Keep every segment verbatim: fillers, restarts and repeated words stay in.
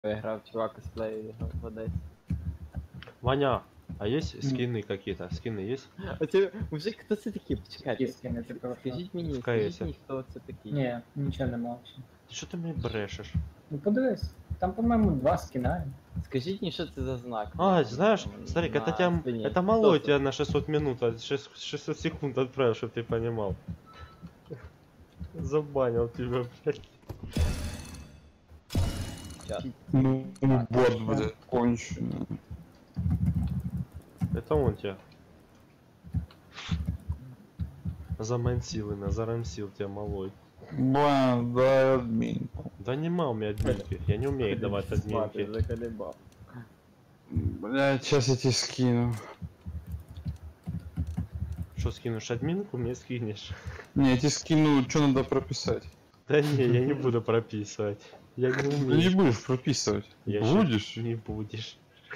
Играл чувак косплей в Одессе. Ваня, а есть скины какие-то? Скины есть? А тебе, мужик, хто це такі? Почекайте. Скини, це просто. Скажіть мені, В скажіть КС. мені, хто це такі? Ні, нічого нема взагалі. Ти що ти мені брешеш? Ну подивись, там, по-моєму, два скина. Скажіть мені, що це за знак? А, знаешь, старик, это, На тебя, спине. это мало Кто тебя на шестьсот минут, а шесть- шестьсот секунд отправил, чтобы ты понимал. Забанил тебя, блядь. Щас. Ну, Так, бот да. будет конченый. Это он тебя. Замансил, зарамсил тебя малой. Блин, дай админку. Да нема у меня админки, я не умею давать Спати, админки. заколебав. Блять, сейчас я тебе скину. Что, скинешь админку, мне скинешь? Не, я тебе скину, что надо прописать. Да не, я не буду прописывать. Я не Ты не умею. будешь прописывать. Я щас- Будешь? Не будешь.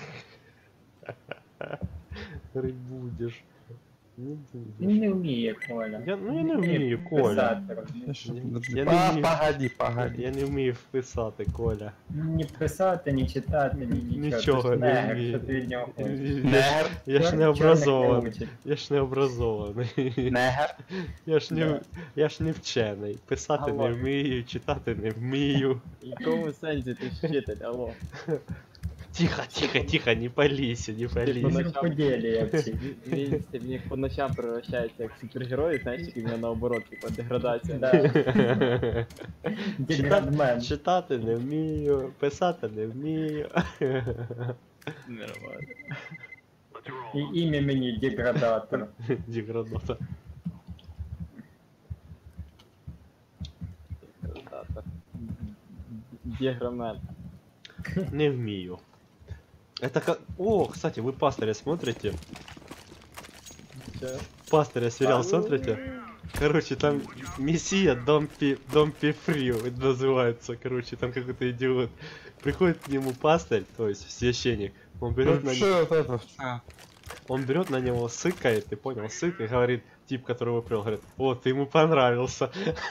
Ты будешь. Не будешь. Він не вміє, Коля. Я, ну я не вмію, Коля. Писати, розумієш? Я щас- Я подожди. не А, умею. погоди, погоди. Я не вмію вписати, Коля. Ні писати, ні читати, ні нічого. Нічого Ти ж не негр, вмію. що ти від нього хочеш. Я ж, Негр. я ж Чор- не чорних образований. учить. Я ж не образований. Негр. Я ж не, Да. я ж не вчений. Писати не Алло. вмію, читати не вмію. В якому сенсі ти ж вчитель, алло? Тихо, тихо, тихо, не палися, не Ти палися. по поділі, всі. Він в них по ночам превращається як супергерой, знаєш, який в нього наоборот, типа деградація. Да. Деградмен. Читати не вмію, писати не вмію. Нормально. І ім'я мені деградатор. Деградата. Деградатор. Деграмен. Не вмію. Это как... О, кстати, вы пастыря смотрите? Чё? Пастыря сериал смотрите? Короче, там Мессия Домпи, Домпи Фри называется, короче, там какой-то идиот. Приходит к нему пастырь, то есть священник, он берет на, Что вот это в чат? он берет на него, сыкает, ты понял, сык, и говорит, тип, который его привел, говорит, о, ты ему понравился.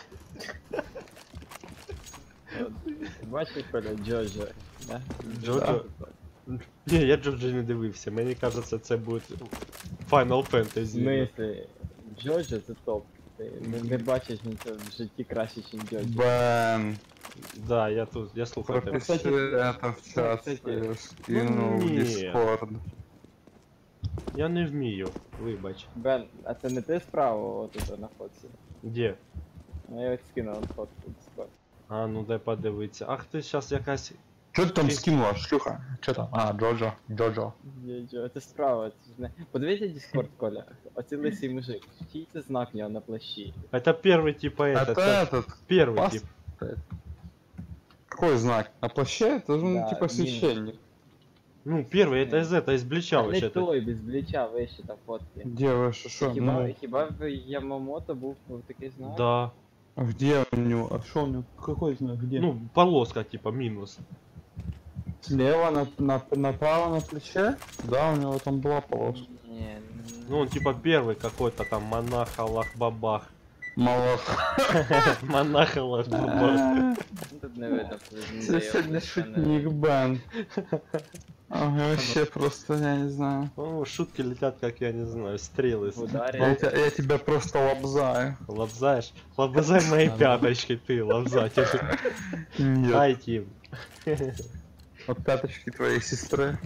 Бачиш, Коля, Джоджо, да? Джоджо? Не, я Джоджо не дивився, мені кажется, це буде Final В Fantasy. смислі, Джоджо це топ. Ти не, не бачиш нічого в житті краще, ніж Джоджо. Бен. Да, я тут, я слухаю тебе. Пропиши это в чат. кстати, Я скину в ну, нет. Discord. Я не вмію, вибач. Бен, а це не ти справа отут на фотці? Де? Ну я ось скинув фотку в Discord. А, ну дай подивитися. Ах ти щас якась... Что ты там Ты- скинула, шлюха? Что там? А, Джоджо. Джоджо. Джоджо, це справа, це ж не... Подивіться Discord, Коля. Оці лисий мужик. Чий це знак в нього на плащі? Это первый типа этот. Это это этот. Первый пас- тип. Какой знак? На плаще? Это же ну, Да, типа минус. священник. Ну, первый, это из этого, из Блича Та вообще. не той, без бліча вище там фотки. Где вы что? что? Хіба, Ну, хіба в Ямамото був такий знак? Да. а где у него? А что у него? Какой знак? Где? Ну, полоска типа минус. Слева на, на, направо на плече? Да, у него там была полоска. Ні, Ну, он типа первый какой-то там монах Аллах Бабах. Молох. Монах Аллах Бабах. ну, тут не видно. Ты сегодня шутник, Бен. Ага, вообще просто, я не знаю. Ну, шутки летят, как я не знаю, стрелы. В ударе. Я, тебя- я тебя просто лобзаю. Лобзаешь? Лобзай моей пяточкой, ты, лобзатель. Нет. Ай, Тим. От пяточки твоей сестры.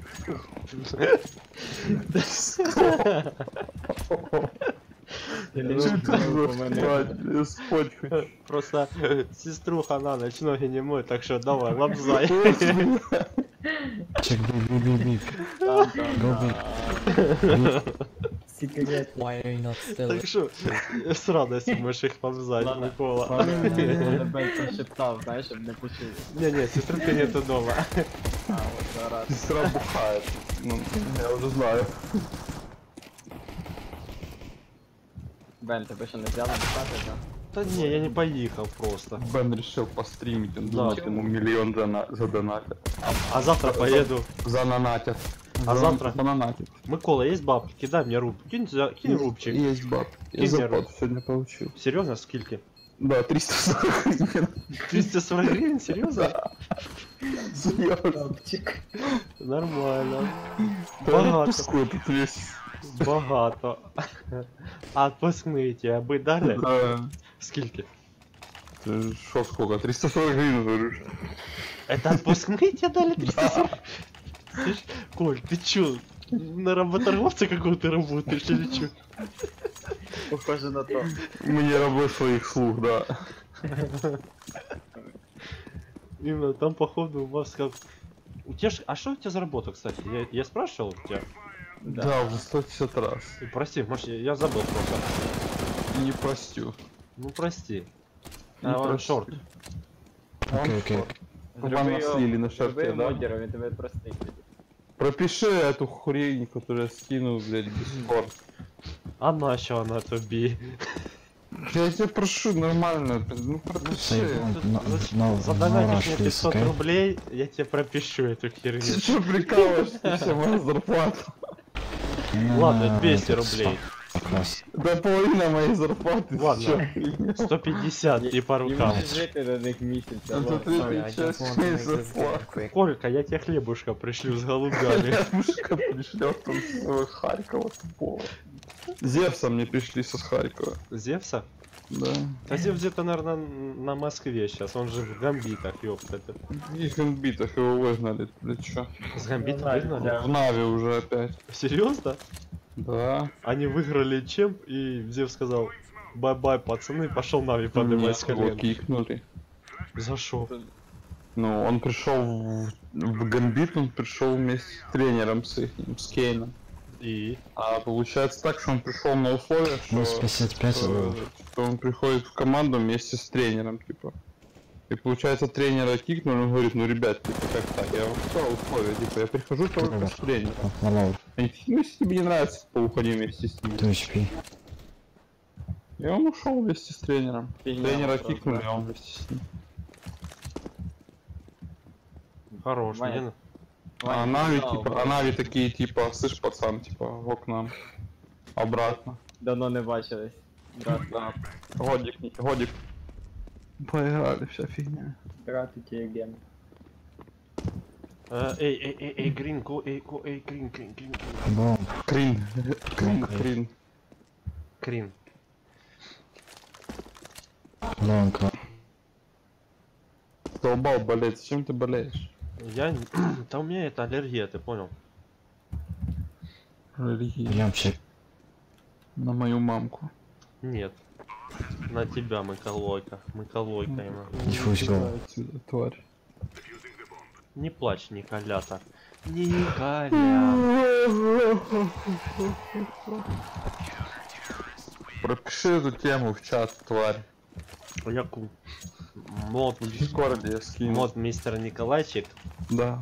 Ну, Что у мене- ты спать хочешь? Просто э, сеструха на ночь ноги не моет, так что давай, лобзай. Check B B B B. Там, там, Go там. Секрет. Why are you not still? Так что с радостью можешь их лобзать, Ладно. Микола. Ладно, Бен прошептав, знаєш, щоб не почули. Не-не, сестры нету дома. А, от зараз. Сестра бухает. Ну, я уже знаю. Бен, тебе що не взяли писати, так? Да не, я не поехал просто. Бен решил постримить, он Да. думает, ему миллион зана- задонатят. А завтра поеду. Занонатят. А За- завтра? Занонатят. Микола, есть бабки? Кидай мне руб. Кинь, за- кинь рубчик. Есть баб. Кинь Я мне зарплату руб. сегодня получил. Серьезно, скільки? Да, триста сорок гривен. триста сорок гривен? Серьезно? Серьезно. Топчик. Нормально. Да Багато. отпуску тут весь. Багато. А отпускные тебе бы дали? Да. Скільки? Ты шо, сколько? триста сорок гривен, говоришь? Это отпускные тебе дали триста сорок? Ты ж- Коль, ты чё? На работорговца какого-то работаешь или чё? Похоже на то. Мы не рабы своих слуг, да. Именно там походу у вас как... У тебя ж... А что у тебя за работа, кстати? Я, я спрашивал у тебя? Да, уже сто пятьдесят раз. И прости, может, я, я забыл просто. Не простю. Ну прости. Не А, прости. шорт. Окей, окей. Вам наслили на шарте, Зроби да? модером, він тебе простить. Пропиши эту хрень, которую я скинул, блядь, в Discord. А нащо вона тобі? Я тебя прошу, нормально, ну Say пропиши. want no, no, Задонатишь no мне rush, please, пятьсот okay? рублей, я тебе пропишу эту херню. Ты что прикалываешься, вся моя зарплата? No, Ладно, no, двести it's рублей. Класс. Да половина моей зарплаты. Ладно. Чё? сто пятьдесят и по Не рукам. можеш жити на них місяць, Ну, але... тут третья часть моей зарплаты. Колька, я тебе хлебушка пришлю с голубями. Мушка пришлет там с Харькова тупого. Зевса мне пришли со Харькова. Зевса? Да. А Зевс где-то, наверное, на Москве сейчас. Он же в гамбитах, ёпта. В их инбитах его выгнали, для чё? С гамбита Знаю, выгнали? да. В Нави уже опять. Серьезно? Да. Они выиграли чемп, и Зевс сказал: бай-бай, пацаны, пошел Нави поднимать Нет, с его колен. кикнули. За шо? Ну, он пришел в, в Гамбит, он пришел вместе с тренером с их, с Кейном. И? А получается так, что он пришел на условиях, что, Ну, с пятьдесят пять что, было. что он приходит в команду вместе с тренером, типа. И получается тренера кикнули, он говорит, ну ребят, типа, как так? Я вам сказал условия, типа, я прихожу только с тренером. На лоу. Они такие, ну если тебе не нравится, то уходи вместе с ним. two эйч пи. И он ушел вместе с тренером. Фигня Тренера вопрос, кикнули, да. а он вместе с ним. Хорош, Ваня. мне... А Нави, типа, а Нави такие, типа, слышь, пацан, типа, в окна. Обратно. Давно не бачились. Брат. Да. Годик, не- годик. Поиграли, вся фигня. Здравствуйте, Ген. Э, Эй, эй, эй, эй, грин, го, эй, го, эй, грин, грин, грин, грин. Бомб. Крин. Крин, Окей. крин. Крин. Лонг. Долбал болеть, зачем ты болеешь? Я... не- Да у меня это аллергия, ты понял? Аллергия. Ямчик. На мою мамку. Нет. На тебя мы колойка. Мы колойкаем. Диффуз был. Давай отсюда, тварь. Не плачь, Николята. Николя. Пропиши эту тему в чат, тварь. Яку. Мод, В Дискорде я скину. мод мистер Николайчик. Да.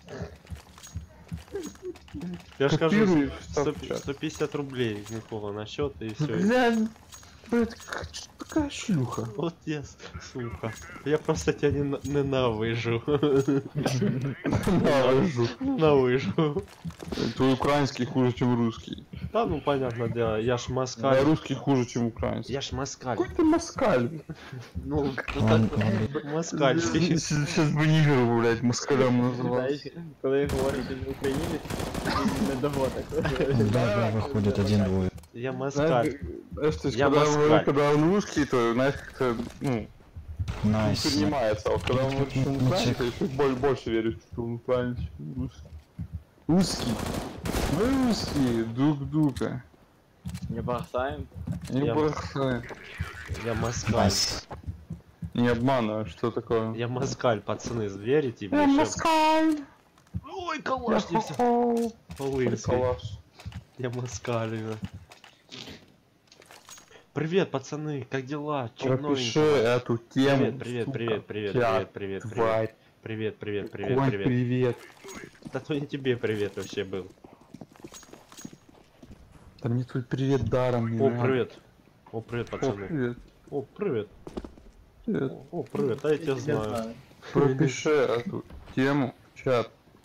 Я ж скажу, Копируй, сто ставь в чат. сто пятьдесят рублей Никола на счет и все. Бля, блядь, как- что такая шлюха? Вот я, с- сука. Я просто тебя не ненавижу. Навожу. Ненавижу. Твой украинский хуже, чем русский. Да, ну понятное дело, я ж А москаль. русский хуже, чем украинский. Я ж москаль. Какой ты москаль? Ну, ну Он- так, москальский. Сейчас бы Нигеру, блядь, москалем называл. Знаєш, коли говорить він українець, він не доводить. Да, да, выходит один-двое. Я москаль. Знаешь, то есть, Я когда, москаль. он, когда он русский, то, знаешь, как-то, ну, не Найс. принимается. А вот когда он говорит, что он Ну, украинец, чек. я чуть больше верю, что он украинец, чем русский. Русский. Мы русские, друг друга. Не бросаем. Не Я- бросай. Я москаль. Найс. Не обманывай, что такое. Я москаль, пацаны, верите Я мне? москаль. Ой, Я калаш, не все. хо-хо. Лысый. Калаш. Я москаль, именно. Привет, пацаны, как дела? Чё Пропиши новенького? эту тему. Привет, привет, сука. привет, привет, Чат, привет, привет, привет. тварь. Привет, привет, привет, Конь, привет. привет. Да то не тебе привет вообще был. Да мне твой привет даром не О, надо. привет. О, привет, О, пацаны. привет. О, привет. Привет. О, о, привет, а я тебя знаю. Пропиши эту тему в чат.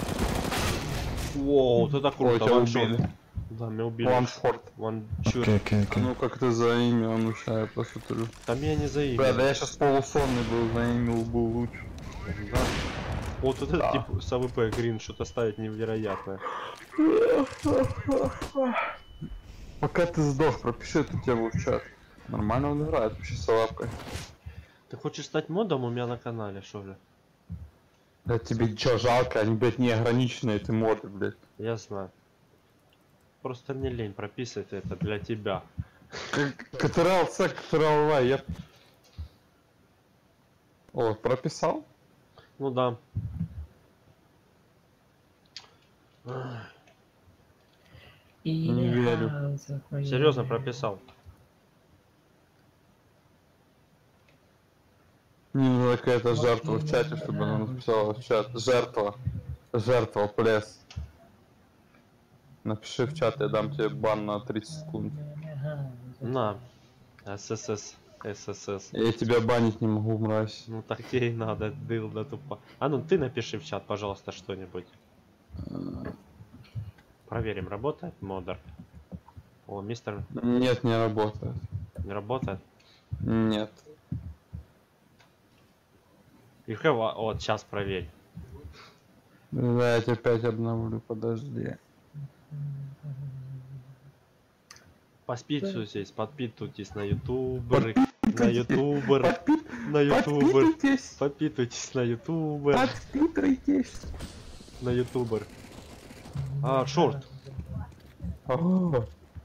Воу, ты так Ой, круто, тебя ваншот. убили. Да, меня убили. Ваншот. Ванчур. Окей, окей, А окей. ну как ты за имя, а ну ща я посмотрю. Там меня не Бля, заиграли. да я сейчас полусонный был, за имя был лучше. Да. Вот этот Да. тип с АВП Грин что-то ставит невероятное. Пока ты сдох, пропиши эту тему в чат. Нормально он играет, вообще с лапкой. Ты хочешь стать модом у меня на канале, что ли? Да тебе чё, жалко, они, блядь, неограниченные, ты моды, блядь. Я знаю. Просто мне лень прописывать это для тебя. Катерал С, Катерал Л, я... О, прописал? Ну да. Не верю. Серьезно прописал. Мне нужна какая-то жертва в чате, чтобы она написала в чат. Жертва. Жертва, плес. Напиши в чат, я дам тебе бан на тридцать секунд. На. ССС. ССС. Я тебя банить не могу, мразь. Ну так тебе и надо, дылда тупо. А ну ты напиши в чат, пожалуйста, что-нибудь. Проверим, работает модер. О, мистер Нет, не работает. не работает. Нет. И have... Вот, сейчас проверь. Да, я тебя опять обновлю, подожди. Поспитывайтесь, подпитывайтесь на ютуберы, на ютубер, на ютубер. Подпитывайтесь! Подпитывайтесь на ютубер, Подпитывайтесь! на ютубер. А, шорт. О,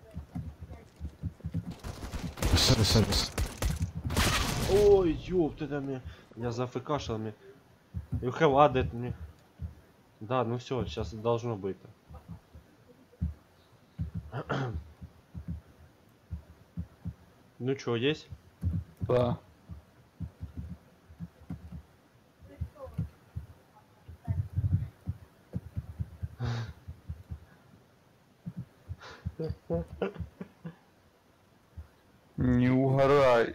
Сори, сори. Ой, ёб, ты там мне... Меня зафкашил мне. You have added мне. Да, ну все, сейчас должно быть. Ну чё, есть? да. Не угорай.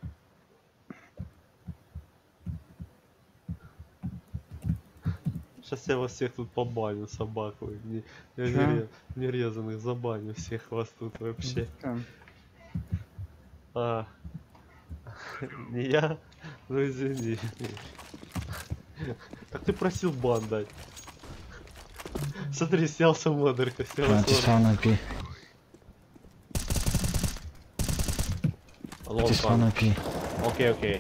Сейчас я вас всех тут побаню, собаку. Не, я Чё? нере- нерезанных забаню всех вас тут вообще. А, не я? Ну извини. Так ты просил бан дать. Смотри, снялся модерка, Uh, снялась this модерка. one I P. Long This one. one I P. Окей, окей.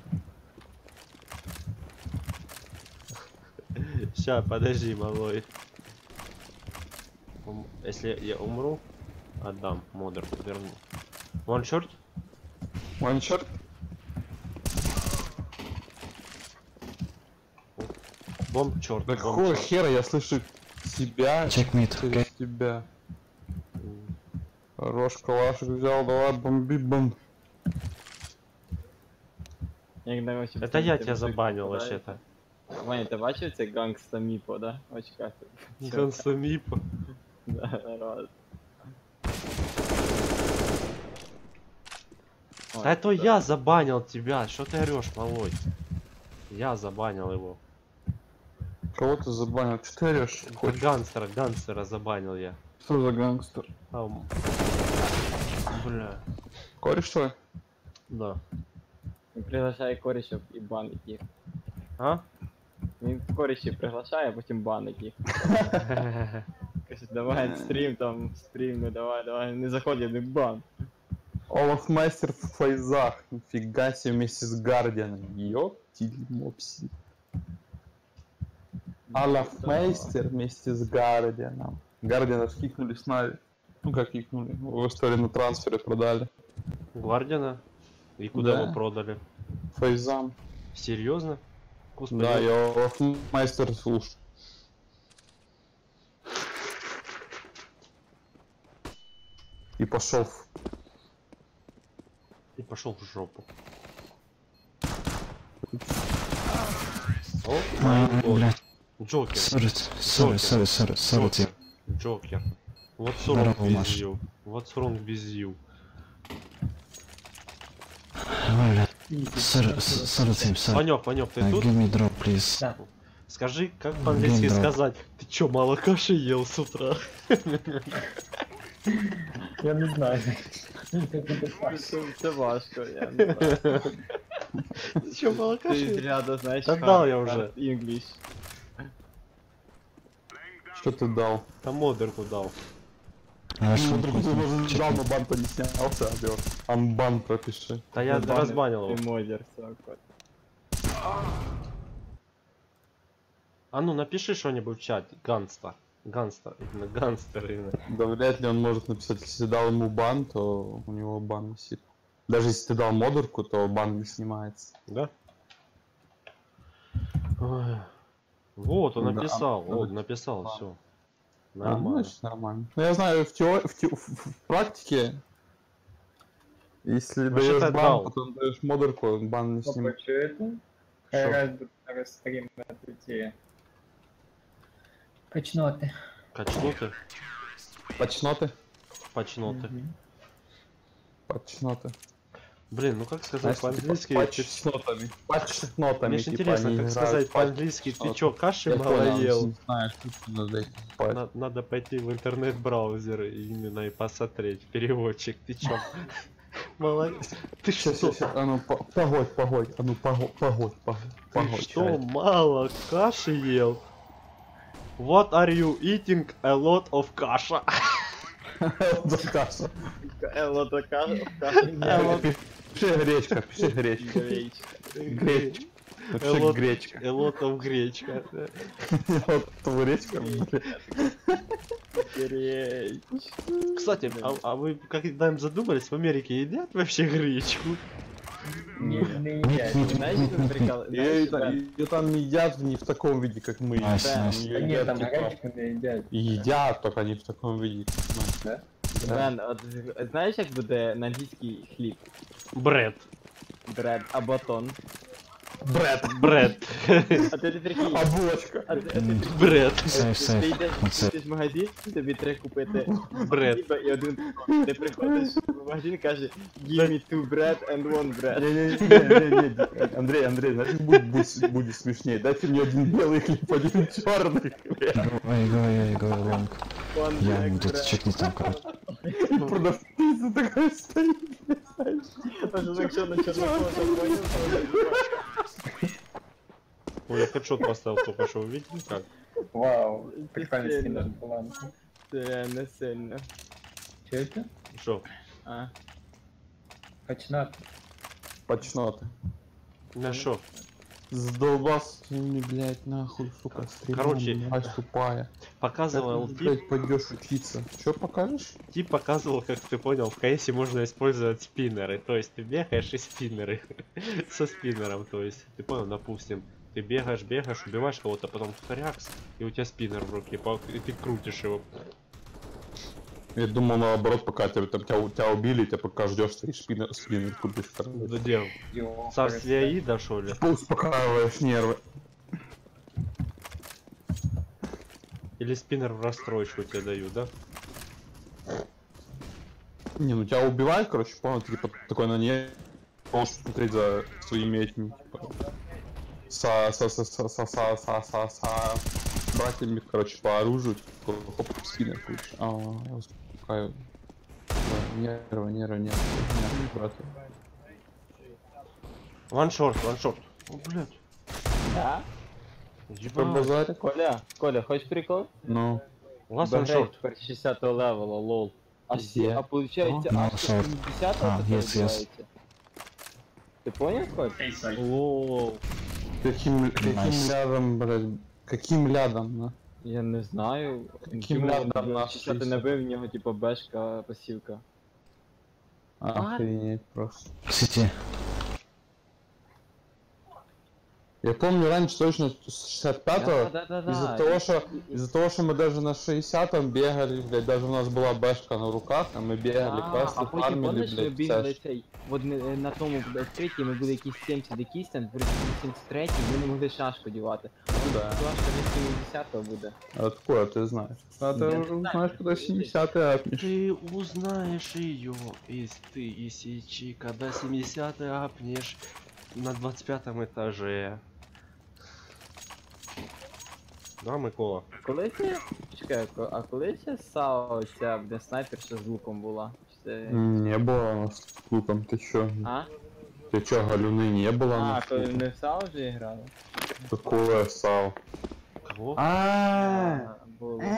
Ща, подожди, малой. Ум- Если я умру, отдам модер, верну. One short? Ванчер? Бомб черт. Да какого хера я слышу себя Check mid, через okay? тебя? Хорош, калашик взял, давай бомби бомб. Як на очі Это я ти тебя мужик забанил попадає. вообще-то. Ваня, ти бачив це гангста Міпо, да? В очках. Гансамипа. Да, раз. Ой, Да это я забанил тебя, что ты орешь, малой? Я забанил его. Кого ты забанил? Что ты орешь? Да гангстера, гангстера забанил я. Что за гангстер? Ам. Бля. Кореш твой? Да. Він приглашає корішів і банить їх. А? Він корішів приглашає, а потім банить їх. Каже, давай стрім там, стрім, ну давай, давай, не заходь, не бан. Олаф Мастер в фейзах. Нифига себе вместе с Гардианом. Ёптили мопси. Олаф Мастер вместе с Гардианом. Гардиана скикнули с Нави. Ну как кикнули? В истории на трансфере продали. Гвардиана? И куда Да. его продали? Фейзам. Серьезно? Господи. Да, я Олаф Мастер слушаю. И пошел в... И пошел в жопу. О, А, май год. блядь. Джокер. Сори, сори, сори, сори, сори, Джокер. тип. Джокер. What's wrong Здорово, with Маш. you? What's wrong with you? Ой, блядь. Сори, с- сори, тип, сори. Ванек, Ванек, ты Uh, тут? Give me drop, please. Да. Скажи, как по-английски Блин, да. сказать? Ты чё, мало каши ел с утра? Я не знаю. Це, це важко, я не знаю. Ты чё, мало Ти каши? з ряду, знаєш, Та дав я вже. English. Что ты дал? Там модерку дал. А что Ну, друг, ты может дал, но бан-то не снялся, Абер. Анбан пропиши. Да я Банер разбанил его. и модер, всё, кот. А ну напиши что-нибудь в чат. Ганста. Ганста. Именно ганстер именно. Да вряд ли он может написать, если ты дал ему бан, то у него бан висит. Даже если ты дал модерку, то бан не снимается. Да? Ой. Вот, он Да, написал. а, Вот, да. написал, А. все. А, ну, Нормально. значит, нормально. Ну я знаю, в, теор... в, те... в, в практике, если Вообще-то даешь бан, дал. потом даешь модерку, бан не Папа, снимается. что это? Шо? Раз расстрим на пути. Качноты. Качнуты? Почноты? Почнуты. Почноты. Блин, ну как сказать Знаешь, по-английски? типа, Ты- почнотами. Почнотами, Мне ж типа, интересно, они как играют сказать по- по-английски. Ты почноты. чё, каши Я понял, малоел? не знаю, что надо этим спать. На- Надо пойти в интернет-браузер и именно и посмотреть. Переводчик, ты чё? Молодец. Ты Сейчас, что? сейчас, а ну, по- погодь, погодь, а ну, погодь, погодь, погодь, Ты погодь. что, мало каши ел? What are you eating? A lot of каша. Заказ. Элла такая, Пиши гречка, пиши гречка. гречка. Гречка. A Напиши lot, гречка. a lot of гречка. Вот твой гречка. Гречка. Кстати, а, а вы когда-нибудь задумались, в Америке едят вообще гречку? Не, не едят. Знаешь, что прикол? Ее Знаешь, ее там не едят не в таком виде, как мы. Найс, Да, найс. Её Да нет, там типа, гречку не едят. едят, только не в таком виде. Да? Бен, от, знаєш, як буде на англійський хліб? Бред. Бред, а батон. Бред. Бред. А ти не прикинь. А булочка. А ти, а ти М, прикинь. Бред. Сейф, Ти сейф. йдеш, Оце. йдеш в магазин, тобі треба купити Бред. хліба і один батон. Ти приходиш в магазин і кажеш, give me two bread and one bread. Не-не-не, Андрей, Андрей, знаешь, будет, будет, будет смешнее. Дайте мне один белый хлеб, один черный хлеб. Ой, ой, ой, ой, лонг. One Я black ему тут bread. чекнуть там, короче. И продавщица такая стоит, знаешь. А що якщо на чорнокожа поняв, то Ой, я хедшот поставил только что, вы видели как? Вау, прикольно сильно. сильно баланс. це реально сильно. Что это? Что? А, Качнат. Почноты. На что? Задолбался ты, блядь, нахуй, сука, стримом, Короче, мразь тупая. Показывал Как ты, тип, блядь, пойдешь учиться? Чё покажешь? тип показывал, как ты понял, в КСе можно использовать спиннеры. То есть ты бегаешь и спиннеры. Со спиннером, то есть, ты понял, допустим, ты бегаешь, бегаешь, убиваешь кого-то, потом хрякс, и у тебя спиннер в руке, по- и ты крутишь его. Я думал, наоборот, пока тебя, там, тебя, тебя убили, ты пока ждешь, стоишь спиннер, спиннер крутишь. Где? Ё, Царствие Аида, что ли? Успокаиваешь нервы. Или спиннер в расстройку тебе дают, да? Не, ну тебя убивают, короче, понял, ты типа такой на ней можешь смотреть за своими этими, типа, со, со, со, со, со, со, со, со, со братьями, короче, по оружию, типа, хоп, спиннер крутишь. А, я успокаиваю. Да, нервы, нервы, нервы, нервы, брат. Ваншорт, ваншорт. О, блядь. да? Про Ебать. базарик? Коля, Коля, хочеш прикол? Ну, Last Багрейт ваншорт. тепер шістдесятого левела, лол. А, Где? сі, а получається, Ну, аж шорт. сімдесятого А, таке yes, yes. називається. Ти понял, Коль? Лол. каким, каким Nice. рядом, блядь, каким рядом, да? Я не знаю. Яким Чому рядом там наш шістдесят шістдесят? набив, в нього типа бешка пасівка. Охренеть просто. Сети. Я помню раньше точно с шестьдесят пятого, Да, да, да, из-за да. того, что из-за того, что мы даже на шестидесятом бегали, блядь, даже у нас была бэшка на руках, а мы бегали, А, квесты а потім фармили, помниш, ми блядь, бігали цяж. цей, от не- на тому відкритті ми були якісь сімдесят якісь там, сімдесят три, ми не могли шашку дівати. Ну да. Шашка від сімдесятого буде. Откуда ты знаешь? А Я ты не уже знаю, знаешь, когда семидесятые апнешь. Ты узнаешь ее из тысячи, когда семидесятый апнешь на двадцать пятом этаже. Да, Микола? Коли це, чекай, ко- а коли це САО ця, де снайперша з луком була? Чи це... Не было у нас с луком, ты чё? А? Ты чё, галюны не было у А, нас? коли не в САО вже грали? Какое сал? Кого? А, було.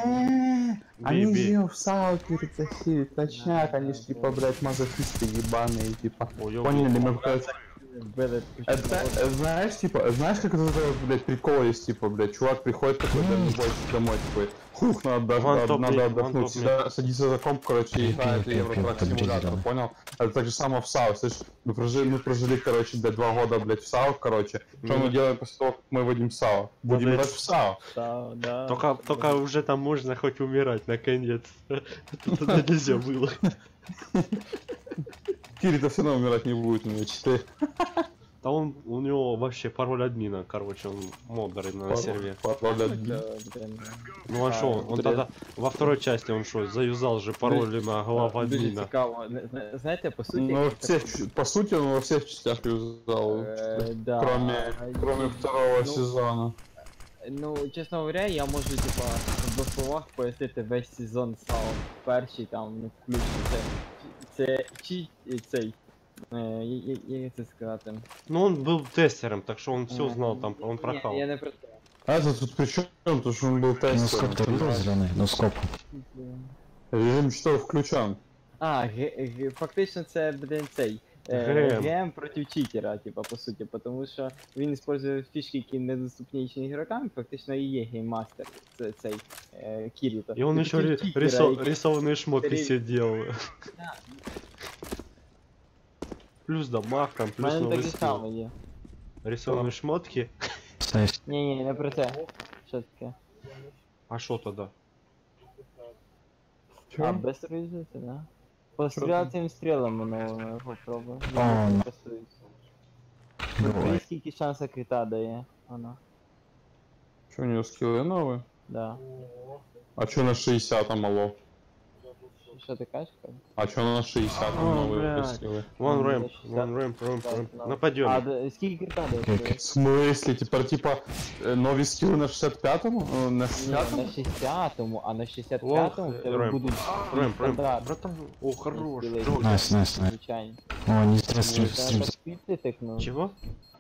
Они же бей. её в САУ перетащили, точняк, они ж типа, блядь, мазохисты ебаные, типа. Ой, ё- Поняли, мы, блядь, Вбили это, э, знаешь, типа, знаешь, как это, блядь, прикол есть, типа, блядь, чувак приходит такой, да, больше домой, такой, хух, надо, даже, Вон надо, топ надо мид, отдохнуть, вон топ сюда садится за комп, короче, и Пей, играет пей, пей, Евротрак пей, симулятор, подбери, понял? Это так же самое в САУ, слышишь, мы прожили, мы прожили, короче, блядь, два года, блядь, в САУ, короче, что Ну. мы делаем после того, как мы вводим САУ? Будем Надо играть это- в САУ. Да, да. Только, только уже там можно хоть умирать, наконец. Тогда нельзя было. Кири-то все равно умирать не будет, у него четыре. Да он, у него вообще пароль админа, короче, он модерный на сервере. Пароль от Да, блин. Ну а что, он блин. тогда во второй части он что, заюзал же пароли на глава Дуже админа. цікаво. Не- зна- Знаєте, по суті... Ну, во так- всех, ч- по сути, он во всех частях юзал, Е, да. кроме, кроме второго Ну, сезона. Ну, чесно говоря, я можу, типа, в двох словах пояснити весь сезон САУ. Перший там, ну, включно, це, це чи цей, е, я- я- як це сказати? Ну он был тестером, так что он все Е, знал, там он ні, прохал. я не про це. А это тут при чем? Потому что он был Ну тестером. скоп ты видел зеленый? Ну скоп. Режим что включен. А, ге- ге- фактично це, блин, цей. ГМ. ГМ проти читера, типа, по суті, тому що він використовує фішки, які недоступні іншим ігрокам, фактично і є гейммастер, це цей е, Кіріто. И он І еще проти ри- читера, рисо- який- рисованные шмотки Пере- себе делал. Плюс дамаг там, У плюс мене новый таке скилл. саме є. Рисованные шмотки. Ставь. Ні, ні, не про це. Що таке? А что тогда? А, без реалізації, да? Постріляти цими стрілами новими попробуй. А, Я ну. не користуюсь. Давай. Дивись, скільки шанса крита дає, вона. Что у него скиллы новые? Да. А что на шестьдесят мало? Що ти кажеш? Коль? А что на шестьдесят О, новые блядь. скиллы? Вон Ну, рэмп, я вон рэмп, рэмп, Так, рэмп. ну. Нападем. А, да, скільки крита дає? Окей, Скажи? В смысле? Теперь типа э, новые скиллы на шестьдесят пятому? Э, На Ні, шестидесятому? на шістдесятому, а на шістдесят Ох, п'ятому в тебе рэмп. будуть Рэмп, рэмп. стандарт. Братан, о, хорош. Скиллы. Джокер. Найс, найс, найс. Звичайно. О, не зря Ну, стрим, це стрим. так піти тикнув. Чего?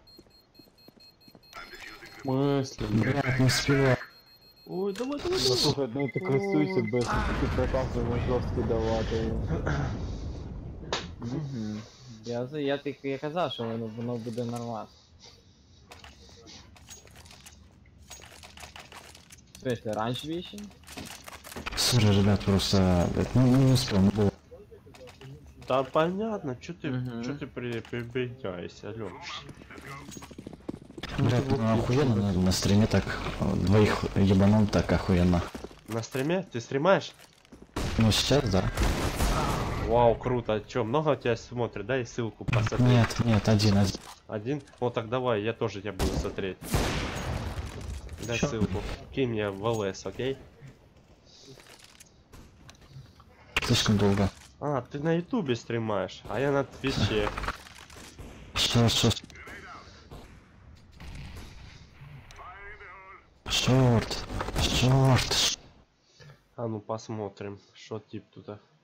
В смысле? Блядь, не успеваю. Ой, давай, давай, Ну, давай. слухай, ну ти користуйся без ти показуємо жорстко давати. Мгм. Я, за- я, тільки- я казав, що воно, воно буде нормально. В смысле, оранжеві ще? Сори, ребят, просто, блядь, ну не успел, ну было. Да понятно, что ты, Мгм. что ты при, прибегаешься, алё. Блядь, ну охуенно на, на стриме так, э, двоих ебанул так охуенно. На стриме? Ты стримаешь? Ну сейчас, да. Вау, круто. Чё, много тебя смотрит? Дай ссылку посмотреть. Нет, нет, один, один. Один? Вот так давай, я тоже тебя буду смотреть. Дай Чё? ссылку. Кинь мне в ЛС, окей? Слишком долго. А, ты на ютубе стримаешь, а я на твиче. Что, что? Шорт, шорт. А ну посмотрим, что тип тут.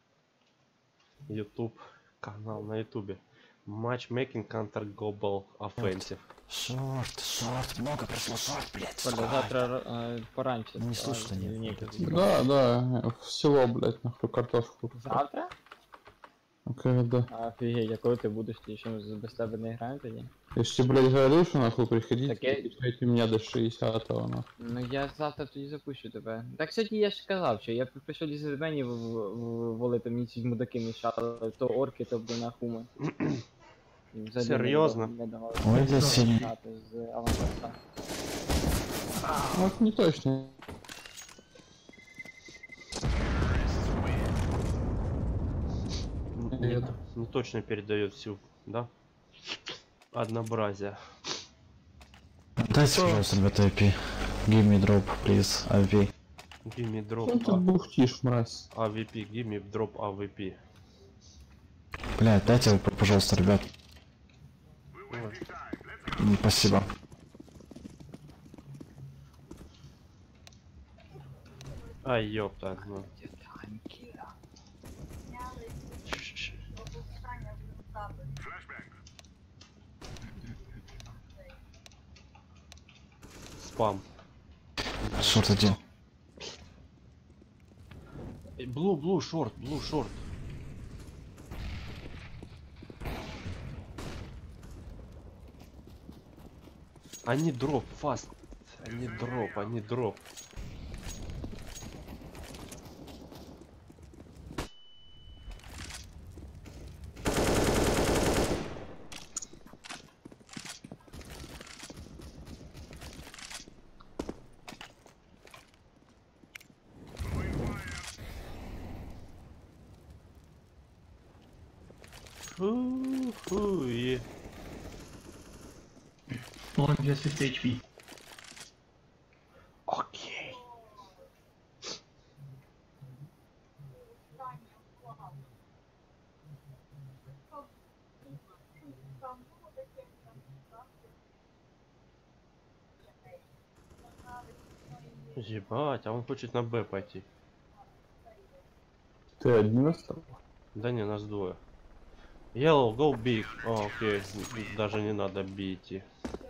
Ютуб, канал на ютубе. Matchmaking Counter Global Offensive. Шорт, шорт, много прошло шорт, блядь. Коля, завтра е, пораньше. Не вставай, слушай, нет, ні, нет. Да, да, в село, блядь, нахуй картошку. Завтра? Окей, да. Офігеть, а коли ти будеш, ти що без тебе не граємо тоді? Я ж тебе, блядь, говорил, что нахуй приходите, Так я- качайте меня до шестидесятого, нахуй. Ну я завтра тоді запущу тебе. Так сьогодні я ж казав, що я прийшов до задання волити, мені ці мудаки мішали, то орки, то блин ахуми. Взагалі не Серйозно? дав- не давали Ой, блядь, сильно. грати з авангарда. Ну, это не точно. Не, не точно передает всю, да? Однообразие. Дайте, пожалуйста, ребята, эй пи. Give me drop, please, эй пи. Give me drop Ну ты бухтишь, мразь. а ви пи, give me drop а ви пи. Блядь, дайте, его, пожалуйста, ребят. М, Спасибо. Ай, ёпта, ну. Спам. Шорт один. Блу, блу, шорт, блу, шорт. Они дроп, фаст. Они дроп, они дроп. Фу-фу, и... Он двести эйч пи. Окей. Ебать, а он хочет на Б пойти. Ты один остался? Да не, нас двое. Yellow, go big. О, окей, даже не надо B идти.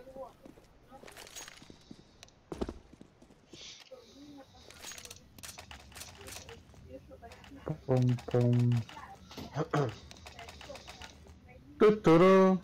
Пом-пом. Ту-туру.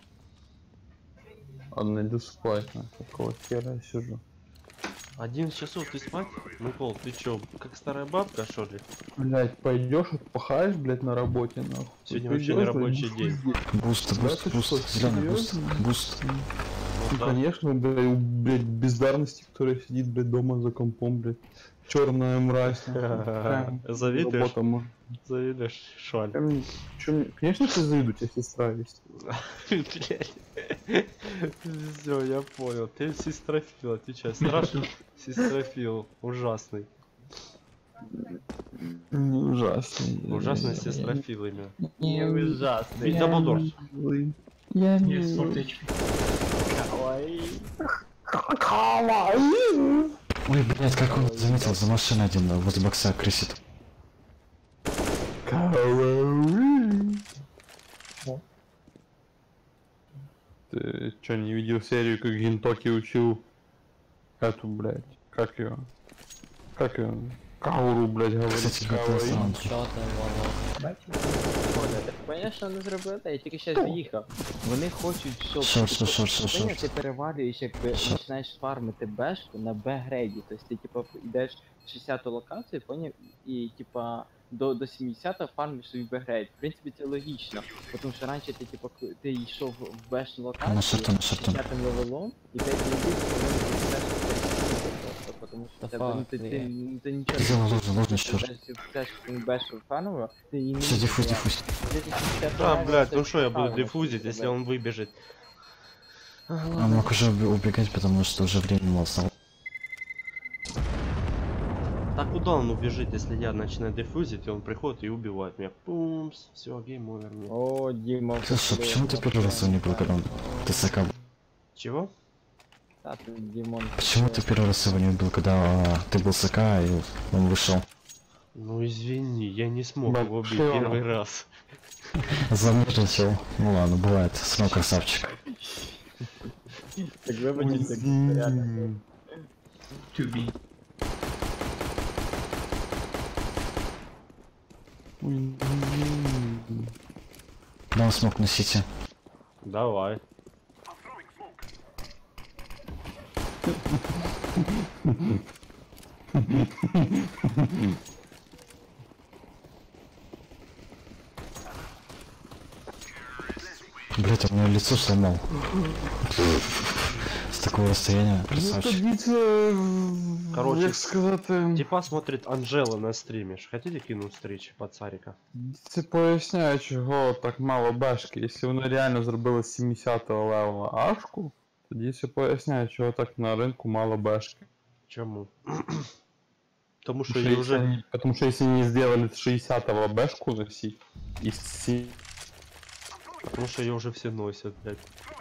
Ладно, иду спать, на какого хера я сижу. одиннадцать часов ты спать? Микол, ты чё, как старая бабка, что ли? Блять, пойдешь, отпахаешь, блять, на работе, нахуй. Сегодня вообще не рабочий день. Буст, буст, ты буст, что, зеленый буст, серьезно? буст. Ну, Ну, да. конечно, да, и у, блядь, бездарности, которая сидит, блядь, дома за компом, блядь. Черная мразь. нахуй. Прям Завидуешь? работа, может. Завидуешь, шаль. Прям, чё мне- Конечно, ты завидую, тебя сестра есть. Все, я понял. Ты сестрофил, отвечай. Страшный сестрофил. Ужасный. Не ужасный. Ужасный сестрофил имя. Не ужасный. Ведь Даблдор. Я двести эйч пи. Ой. Ой, блядь, как он заметил, за машиной один возле бокса крысит. Ты чё, не видел серию, как Гинтоки учил эту, блядь, как ее? Как ее? Кауру, блядь, говорит. Кстати, кавай. это сам. Що там воно? Оля, ти поняв, що вони зробили? Я тільки ще заїхав. Вони хочуть, щоб Що, що, що, що, що? Поняв, ти перевалюєш, якби Що? починаєш фармити бешку на Б-грейді. Тобто ти типа йдеш в шістдесяту локацію, поняв, і типа до, до сімдесятого фармиш свій Б-грейд. В принципі, це логічно, тому що раніше ти типа к- ти йшов в бешну На локацію шарту, на з шарту. шістдесятим левелом, і ти не тому що Та тебе, ну, факт, ти, ні. ти, ну, ти нічого Взяла не ложно, ложно, Ти чёрт. даже теж бешку фаново, ти її не Все, диффуз, відчуваєш. диффуз. Ти шістдесят Да, раз блядь, це ну что я буду фаново, диффузить, тебе. если он выбежит? Он мог уже уби- убегать, потому что уже время мало стало. Так куда он убежит, если я начинаю диффузить, и он приходит и убивает меня? Пумс, все, гейм овер мне. О, Діма, Слушай, почему ты первый раз его не был, когда он ТСК был? Чего? Та ти, Дімон. Почему ты первый раз его не убил, когда а, ты был СК и он вышел? Ну извини, я не смог Да, его убить чё? первый раз. Занервничал. Ну ладно, бывает. Снова красавчик. Так вибачте, так реально. To be. Дам смог на сити. Давай. Блять, он мне лицо сломал. С такого расстояния, красавчик. Короче, як сказати, Типа смотрит Анжела на стриме. Ж хотите кинуть встречи под царика? це поясняє, чого так мало бешки. Якщо вони реально зробили з сімдесятого левела ашку, тоді це поясняє, чого так на ринку мало бешки. Чему? Потому что Потому я что, уже... если, потому что если не сделали с шестидесятого бэшку носить, и с... Потому что ее уже все носят, блядь.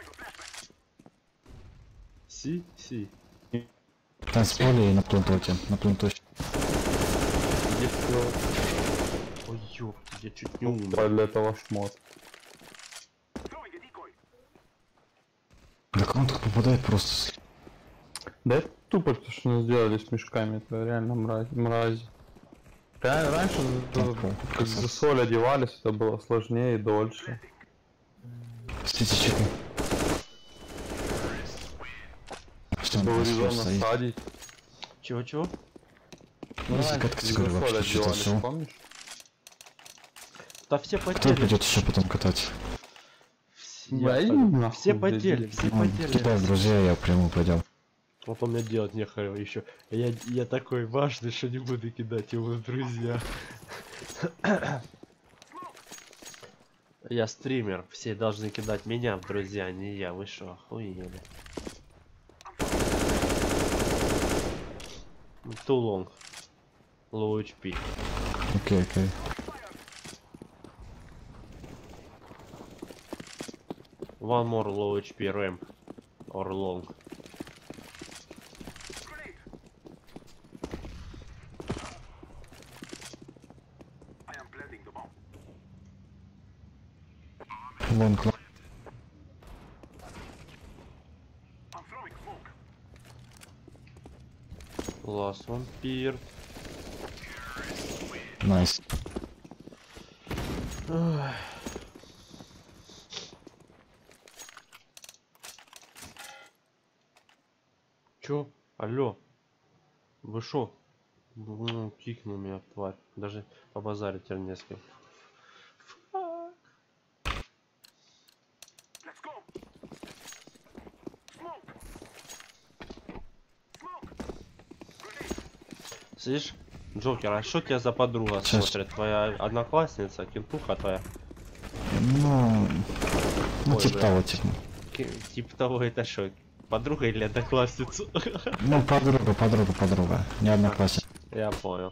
Си, си. Танцполе и на плантоте. На плантоте. Ой, ёпт, я чуть не умер. для этого шмот. Так он так попадает просто. Да это тупо, то, что они сделали с мешками, это реально мразь. мразь. Ра- Раньше, Так, э, как красавцы. за соль одевались, это было сложнее и дольше. Стите чеки. Что он Было там резонно стоит? садить. Чего-чего? Ну, если Раньше катка за говорю, соль вообще что-то одевались, все. помнишь? Да все Кто потели. будет еще потом катать? Я Ай, пойду. нахуй, Все блядь, потели, блядь. все Ну, потели. кидай, друзья, я приму, пойдем. Вот он мне делать нехуй еще. Я, я такой важный, что не буду кидать его в друзья. Я стример, все должны кидать меня в друзья, а не я. Вы шо, охуели? Too long. Low эйч пи. Окей, окей. One more low эйч пи ramp. Or long. Вон, кла- Last one peer. Найс. Чё? Алло? Вы шо? Ну, кикнул меня, тварь. Даже побазарить теперь не с кем. Слышь, Джокер, а что тебя за подруга Сейчас. смотрит? Твоя одноклассница, кентуха твоя? Ну... Ну, Ой, типа бля. того, типа. Ки- Типа того, это что? Подруга или одноклассница? Ну, подруга, подруга, подруга. Не одноклассница. Я понял.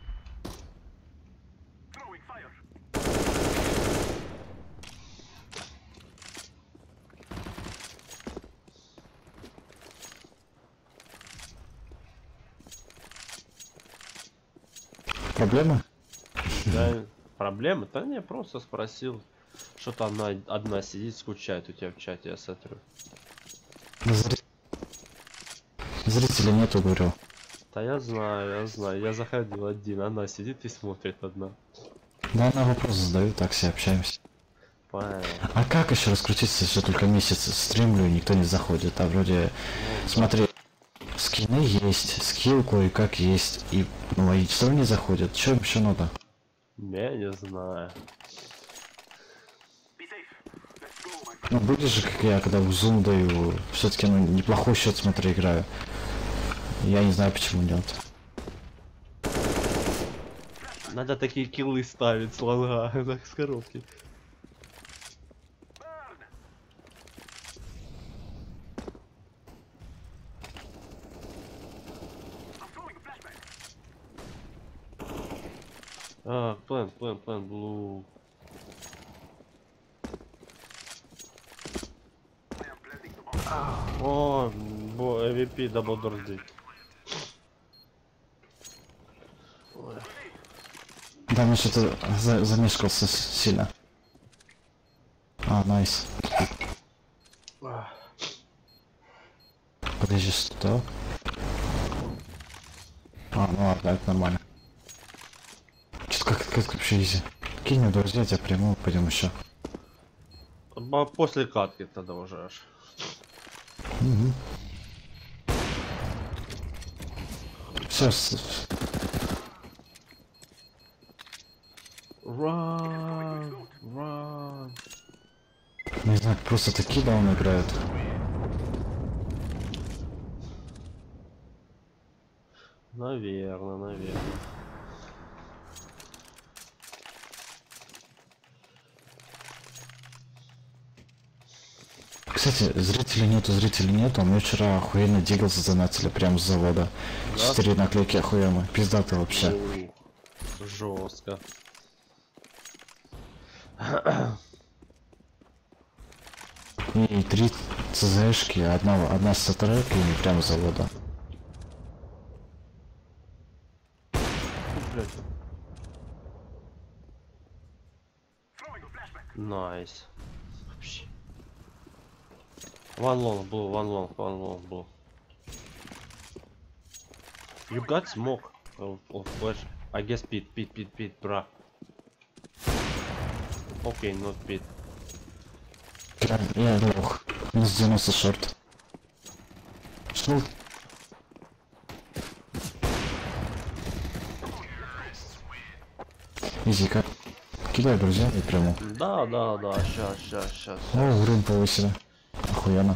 Проблемы? Да, проблемы? Да не, просто спросил. Что-то она одна сидит, скучает у тебя в чате, я смотрю. Да зри- Зрителей нету, говорю. Да я знаю, я знаю. Я заходил один, она сидит и смотрит одна. Да, она вопрос задаю, так все общаемся. Понятно. А как еще раскрутиться, если только месяц стримлю и никто не заходит? А вроде, смотри, скины есть, скилл кое-как есть, и ну, и все равно не заходят. Что еще надо? Я не знаю. Ну, будешь же, как я, когда в Zoom даю, все-таки, ну, неплохой счет, смотри, играю. Я не знаю, почему нет. Надо такие киллы ставить с лонга, так с коробки. А, план, план, план, блу. О, бо эм ви пи дабл дорсдей. Да, мне что-то за замешкался с- сильно. А, найс. Подожди, что? А, ну ладно, это нормально. Что-то как, как вообще изи. Кинь мне друзья, я тебя приму, пойдем еще. Ба- После катки тогда уже аж. Угу. Все, Run, run. не знаю, просто такие даун играют. Наверно, наверно. Кстати, зрителей нету, зрителей нету. А мы вчера охуенно Диглса занатили прям с завода. Да? Четыре наклейки охуенно. Пиздатый вообще. Жестко. И три цзшки, одна, одна с треками прям с завода. Блядь. Найс. Вообще. One long blue, one long, one long blue. You got smoke. of, of flash. I guess pit, pit, pit, pit, bruh. Okay, not pit. Я лох. Минус девяносто шорт. Шел. Изи как? Кидай друзьями прямо. Да, да, да, щас, щас, щас. О, уровень повысили. Охуенно.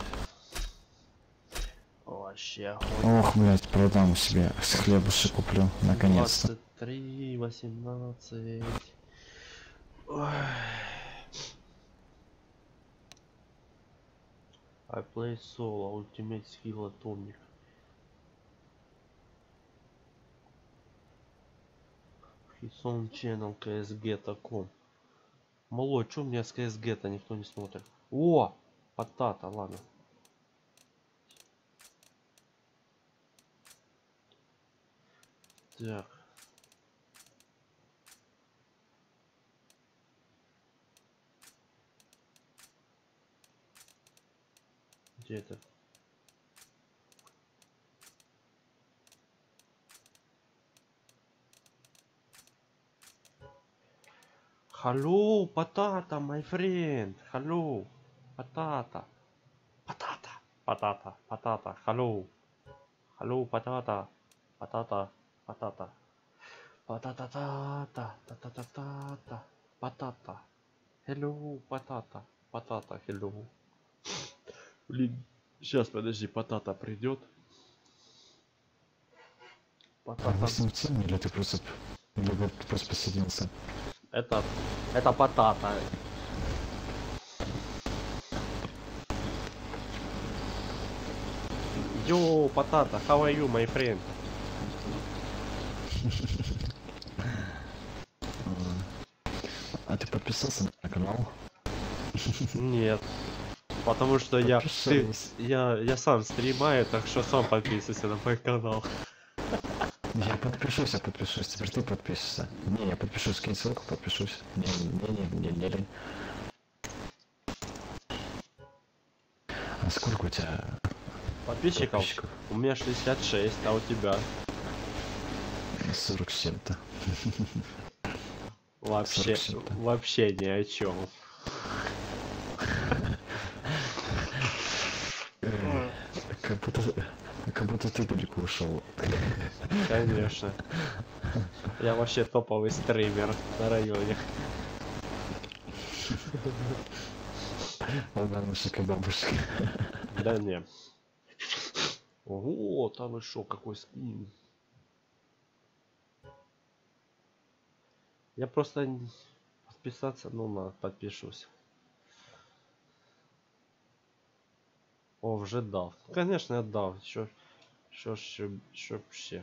Вообще охуенно. Ох, блять, продам себе с хлебушек куплю, наконец-то. двадцать три, восемнадцать. Ой. I play solo, ultimate skill atomic. His own channel си эс джи точка ком. Малой, чё у меня с си эс джи-то никто не смотрит? О! Потата, ладно. Так. Где это? Hello, patata, my friend. Hello, patata. Patata, patata, patata. Hello. Hello, patata. Patata, patata. Patata, ta, ta, ta, ta, ta, ta, ta. Patata. Hello, patata. Patata, hello. Блин, сейчас, подожди, патата придет. Патата. восемь тем или ты просто... Или ты просто посоединился? Это, это патата. Йоу, патата, how are you, my friend? А ты подписался на канал? Нет. Потому что я, ты, Подписался. я, я сам стримаю, так что сам подписывайся на мой канал. Я подпишусь, я подпишусь. Теперь ты подпишешься. Не, я подпишусь, скинь ссылку, подпишусь. Не, не, не, не, не, не. А сколько у тебя Подписчиков? подписчиков? У меня шестьдесят шесть, а у тебя? сорок с чем-то. Вообще, сорок с чем-то. вообще ни о чем. Как будто, как будто ты далеко ушел. Конечно. Я вообще топовый стример на районе. Бабушка, бабушка. Да не. Ого, там и шо, какой скин. Я просто н- подписаться, ну на, подпишусь. О, вже дав. Конечно, я дав. Що, що, що, що вообще.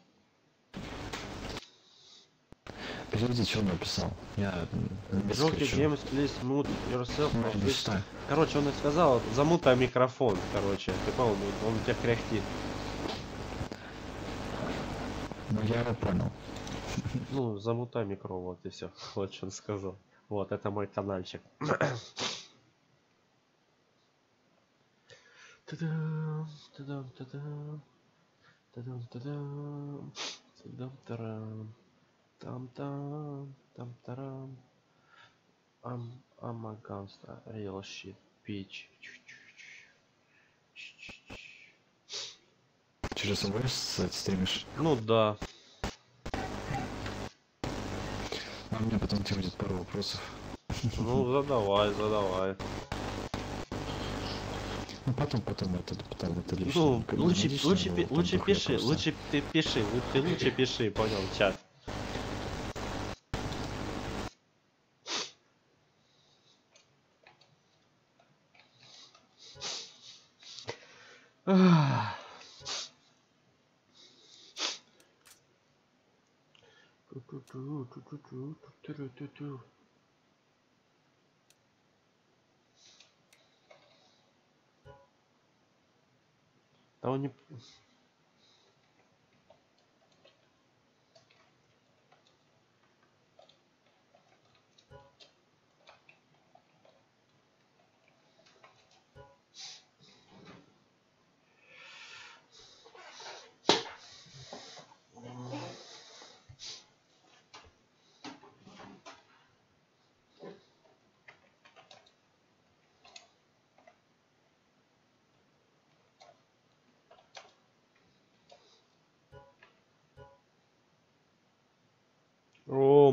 Переведи, что он написал. Я без Jockey кричу. Games, please mute yourself. Ну, please. не читай. Короче, он и сказал, замутай микрофон, короче. Ты понял, он у тебя кряхтит. Ну, я его понял. Ну, замутай микро, вот и все. Вот что он сказал. Вот, это мой каналчик. Та-дам, та-дам, та-дам. Та-дам, та-дам. Та-дам, тарам. Там-там, там-тарам. I'm, I'm a gangster, real shit, bitch. Через о бэ эс стримишь? Ну да. А у меня потом тебе будет пару вопросов. Ну задавай, задавай. Ну, потом, потом, это, потом, это лишнее. Ну, Как бы лучше, не лишнее, лучше, но пи- потом лучше такое пиши, просто. лучше ты пиши, лу- ты лучше пиши, понял, в чат. Ах. Ту-ту-ту, ту-ту-ту, ту-ту-ту-ту. Да он не...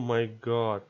май гад.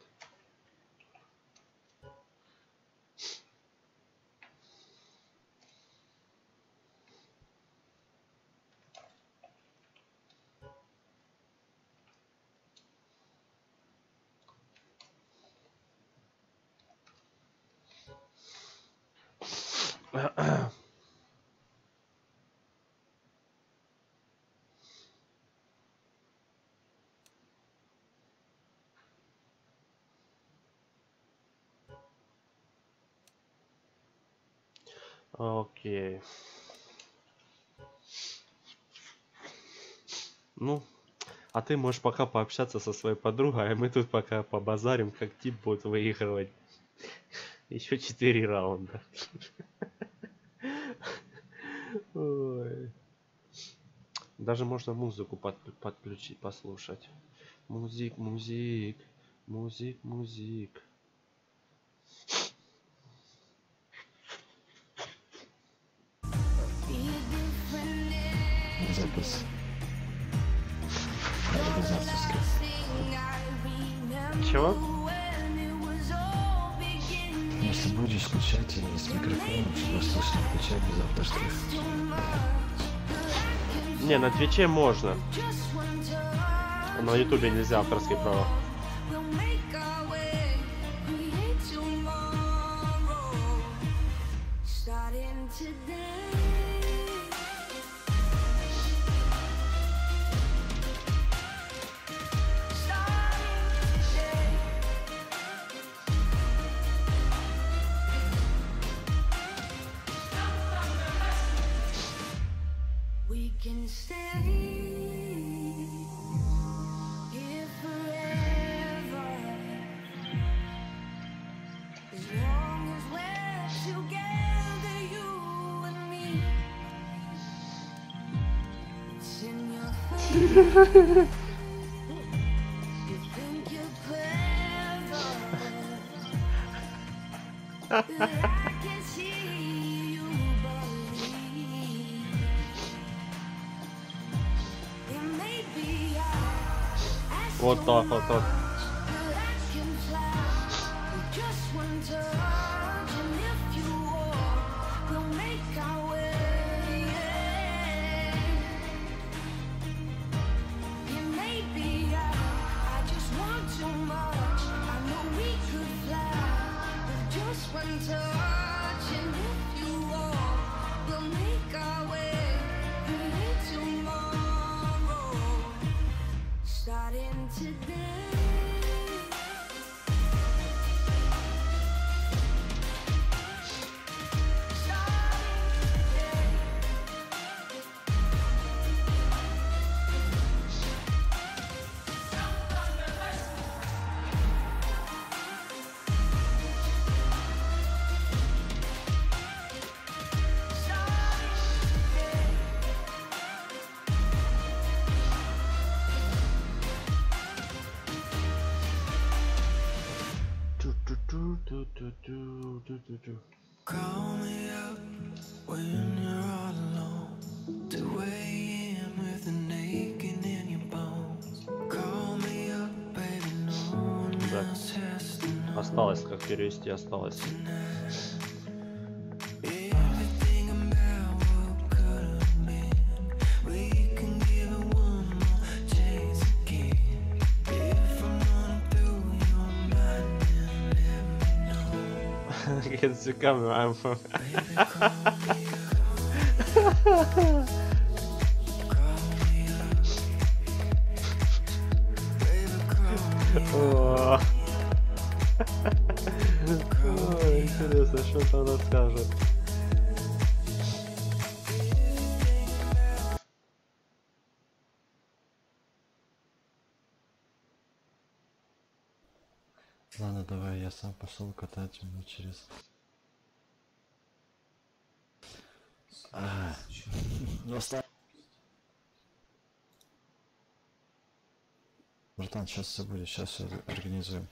Окей. Ну, а ты можешь пока пообщаться со своей подругой, а мы тут пока побазарим, как тип будет выигрывать. Еще четыре раунда. Ой. Даже можно музыку под, подключить, послушать. Музик, музик, музик, музик. Запись. Это завтрашний. Чего? Если будешь включать и с микрофоном, чтобы слышно, включай без авторских. Не, на Твиче можно. На Ютубе нельзя авторские права. Can stay here forever as long as we're together, you and me. It's in your face. You think you're clever, but I can see you believe. Вот так вот так. Starting today. Call me up when you're all alone to weigh in with the naked in your bones. Call me up, baby, no one Да. else has to know. Осталось, как перевести осталось. Everything about what could have been, we can give it one more chance again. If I'm running through your mind, then let me know. Against the camera, I'm from... Baby, call me up. Call me up. Baby, call me О, Ой, интересно, что там расскажет. Ладно, давай, я сам пошел катать меня через... А, ну, оста- Братан, сейчас все будет, сейчас все организуем.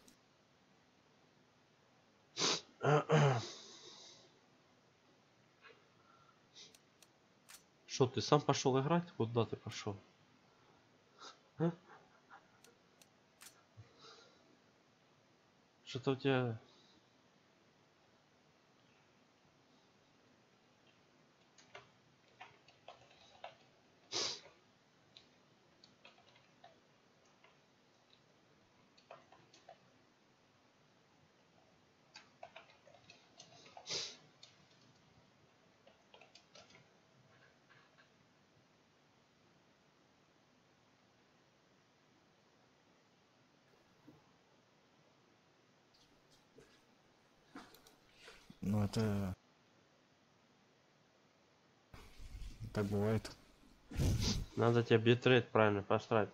Что, ты сам пошел играть? Куда ты пошел? Что-то у тебя... Ну это... Так бывает. Надо тебе битрейт правильно поставить.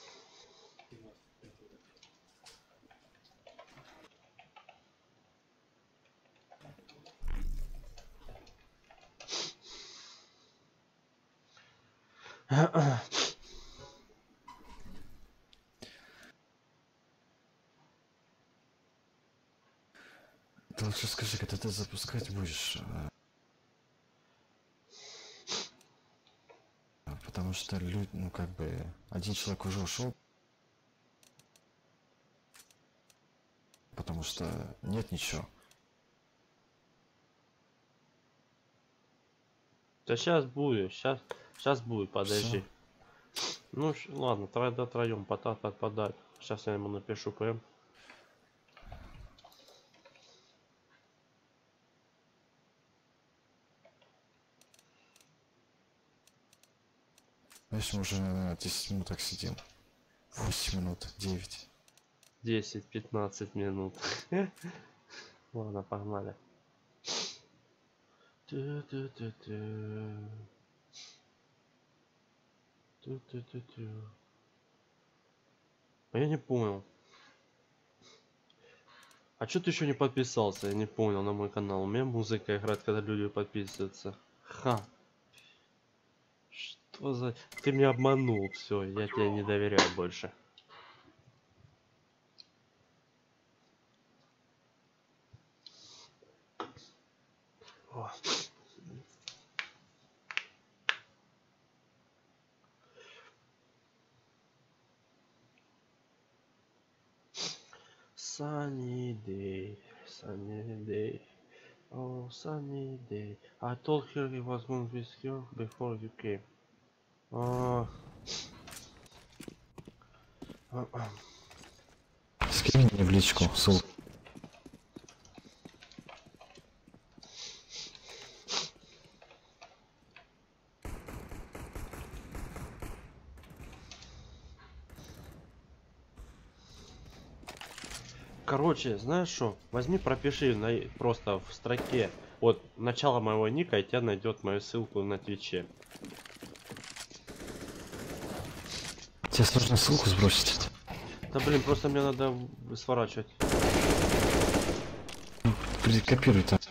Ты лучше скажи, когда ты запускать будешь. а, Потому что люди, ну как бы, один человек уже ушел. Потому что нет ничего. Да сейчас будет, сейчас, сейчас будет, подожди. Ну щ- ладно, тогда троем потат отпадать. Сейчас я ему напишу ПМ. Знаешь, мы уже наверное, десять минут так сидим. восемь минут, девять. десять-пятнадцать минут. Ладно, погнали. Ту-ту-ту-ту. Ту-ту-ту-ту. А я не понял. А чё ты еще не подписался? Я не понял на мой канал. У меня музыка играет, когда люди подписываются. Ха. Что за... Ты меня обманул. Все, я тебе не доверяю больше. О. Sunny day, sunny day, oh sunny day. I told her he was going with her before you came. Oh. Скинь мне в личку ссылку. Короче, знаешь что? Возьми, пропиши на, просто в строке от начала моего ника, и тебя найдет мою ссылку на Твиче. Тебе сложно ссылку сбросить. Да блин, просто мне надо сворачивать. Копируй там.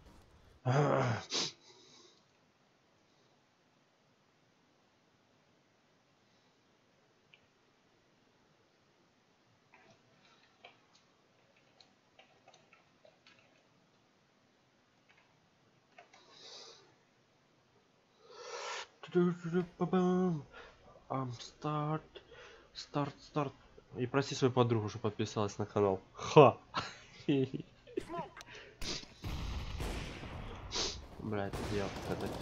Um, start, start, start. И проси свою подругу, что подписалась на канал. Ха! Блять, я вот этот.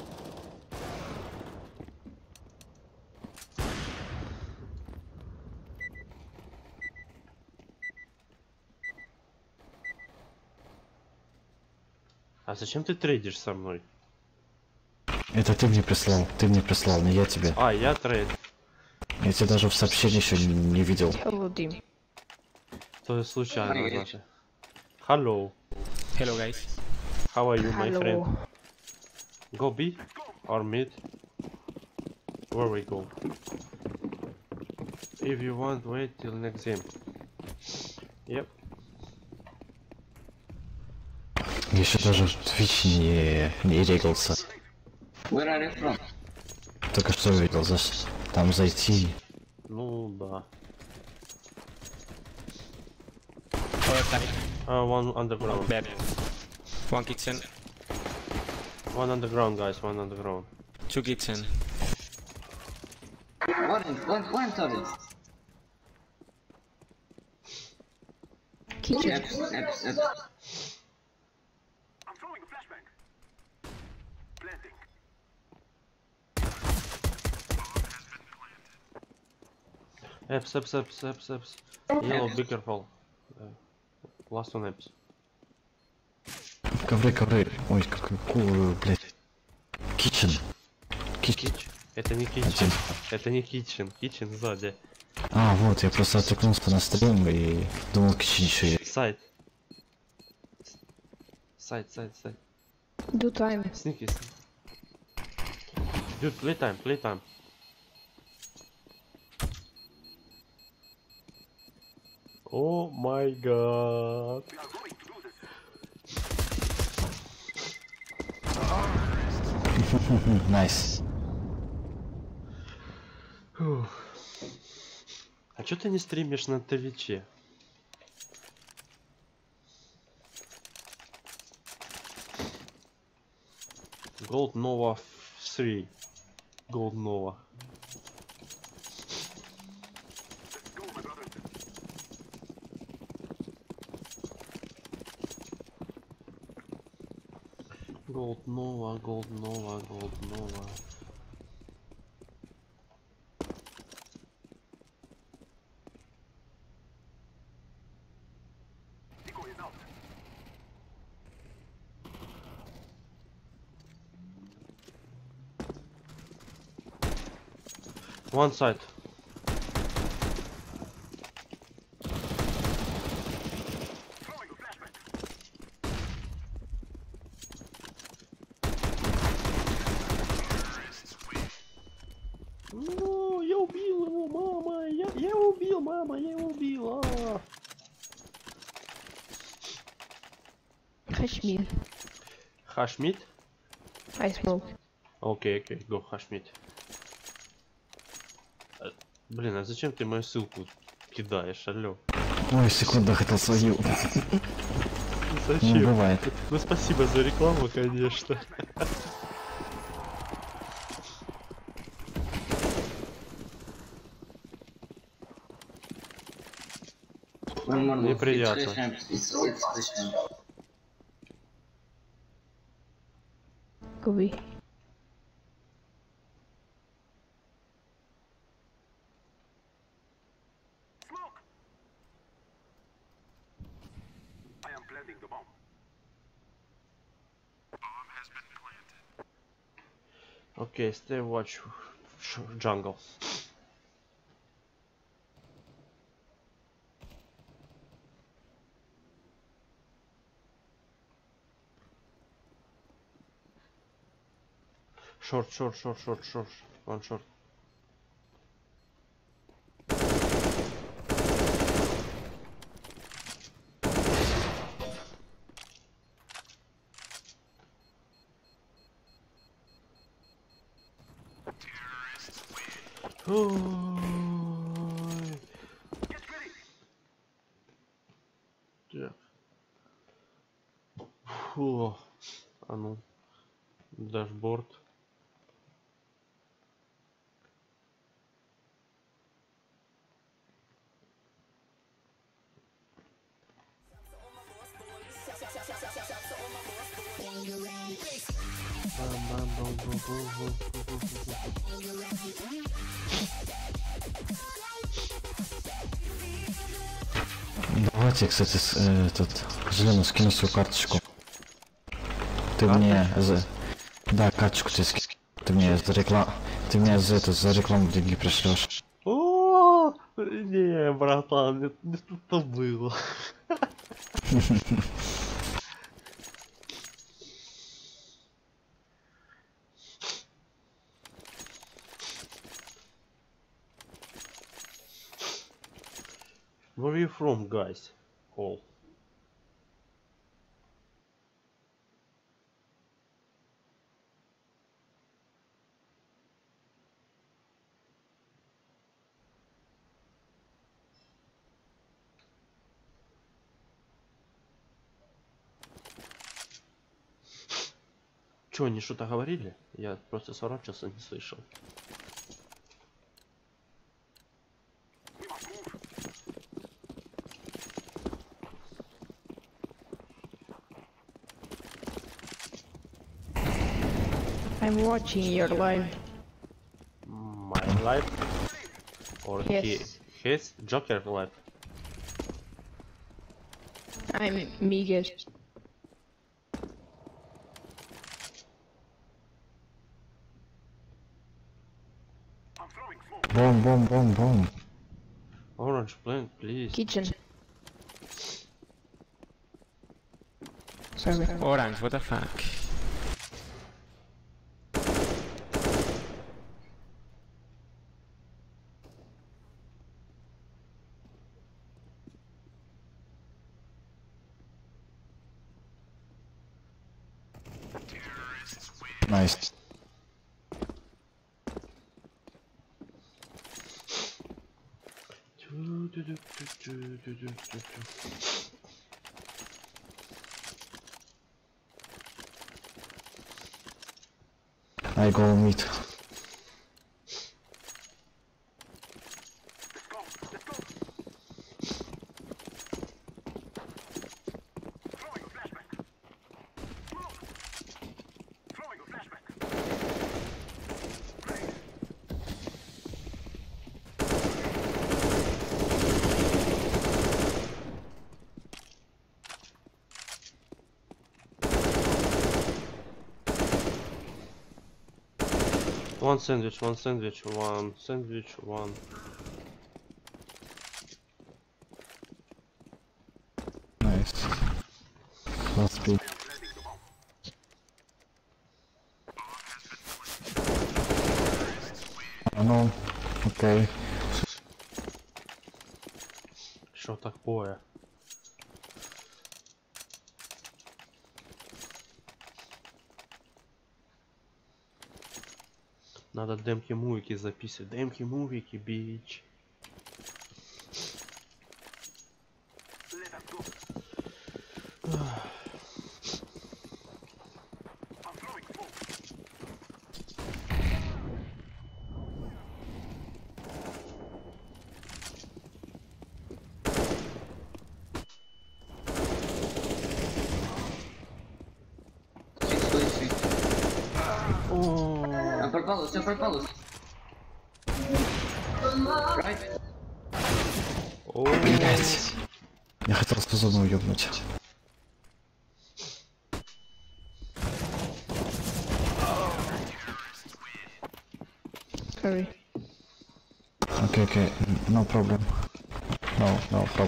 А зачем ты трейдишь со мной? Это ты мне прислал, ты мне прислал, не я тебе. А, я трейд. Я тебя даже в сообщении еще не, не видел. Hello, Dim. То есть случайно, значит. Hello. Hello guys. How are you, my friend? Hello. Go B or mid? Where we go? If you want, wait till next game. Yep. Я еще даже в Twitch не, не регался. Where are you from? Только что видел, за там зайти. Ну да. Other side. Uh, one underground. Bad. One kitchen. One underground, guys. One underground. Two kitchen. One, one, one turret. Kitchen. Apps, apps, apps. Эпс, эпс, эпс, эпс, эпс. Yellow, be careful. Uh, Last one эпс. Ковры, ковры. Ой, какой кул, блядь. Kitchen. Kitchen. Это не kitchen. Это не kitchen. Kitchen сзади. А, вот, я просто отвлекнулся на стрим и думал, kitchen еще есть. Сайт. Сайт, сайт, сайт. Do time. Sneaky, sneaky. Dude, playtime, playtime. О май гад. Найс. А чё ты не стримишь на Твиче? Gold Nova три. Gold Nova. Gold Nova, Gold Nova, Gold Nova. One side. Ну, я убил его, мама, я, я его убил, мама, я его убил. А. Hashmir. Хашмит? I smoke. Окей, окей, го Хашмит. Э, Блин, а зачем ты мою ссылку кидаешь, алло? Ой, секунду, хотел свою. Ну, Зачем? бывает. Ну спасибо за рекламу, конечно. One more move. Неприятно. It's Hasham. It's, it's Hasham. Could be. Окей, stay watch sh- jungle. Short, short, short, short, short. One short. Ой. Так. Фу. А ну. Дашборд. Давайте, кстати, с- э, этот Зелену скину свою карточку. Ты мне за... Да, карточку тебе ски... Ты мне за рекламу... Ты мне за это, за рекламу деньги пришлешь. О, не, братан, это не тут-то было. Where are you from, guys? All. Чё, они что-то говорили? Я просто сворачивался, не слышал. I'm watching your live. My life? Or Yes. he, his Joker life? I'm Miguel. Bomb, bomb, bomb, bomb. Orange plant, please. Kitchen. Sorry. Orange, what the fuck? Nice. I go meet. One sandwich, one sandwich, one sandwich, one. Nice. Last speed. Oh no. Окей. Что такое? Надо демки мувики записывать. Демки мувики, бич. А пропало, все пропало. Right? Блять. Я хотел с зону уебнуть. Sorry. Okay, okay. No problem. No, no problem.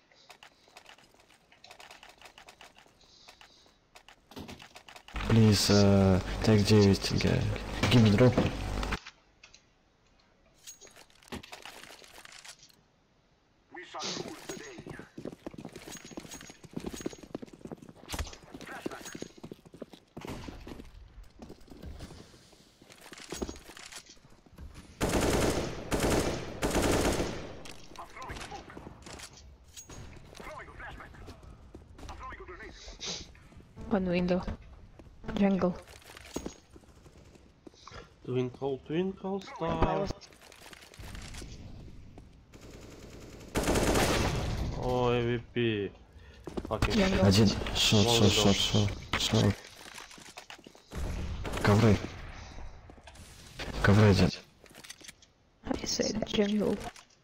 Please, uh, take девять. G- Give me drop. One window. Jungle. Twinkle, twinkle star. О, эм ви пи. Fucking Я shit. Один. Шорт, шорт, шорт, шорт, шорт. Ковры. Ковры один. I said jungle.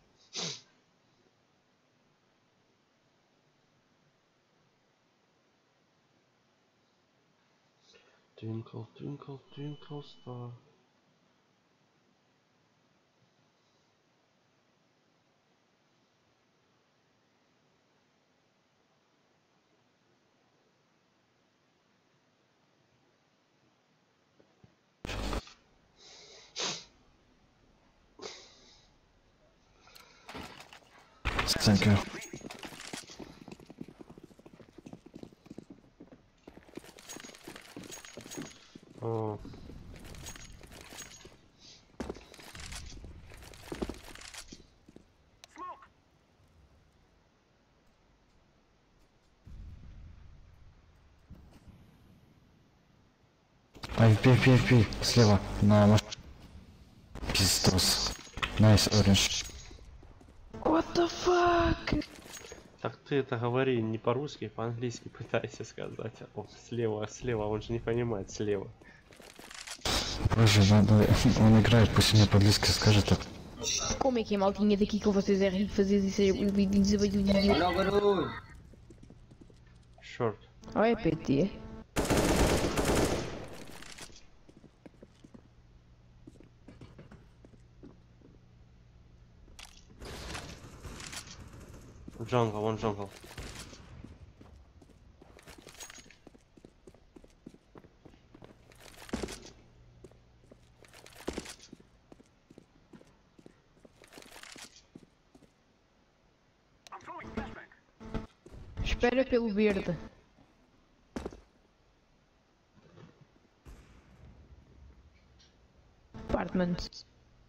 Twinkle, twinkle, twinkle star. Thank you. О. Ай, пи, пи, пи. Слева. На маш... Пиздос. Найс, оранж. What the fuck? Так ты это говори не по-русски, а по-английски пытайся сказать. О, слева, слева, он же не понимает слева. Боже, надо... Он играет, пусть мне по-английски скажет так. Como é que é, maltinha, daqui com vocês é rir fazer isso aí, o vídeo de vídeo. Olha o barulho. Short. Olha, P T. Jungle, one jungle. Espera pelo verde. Apartment.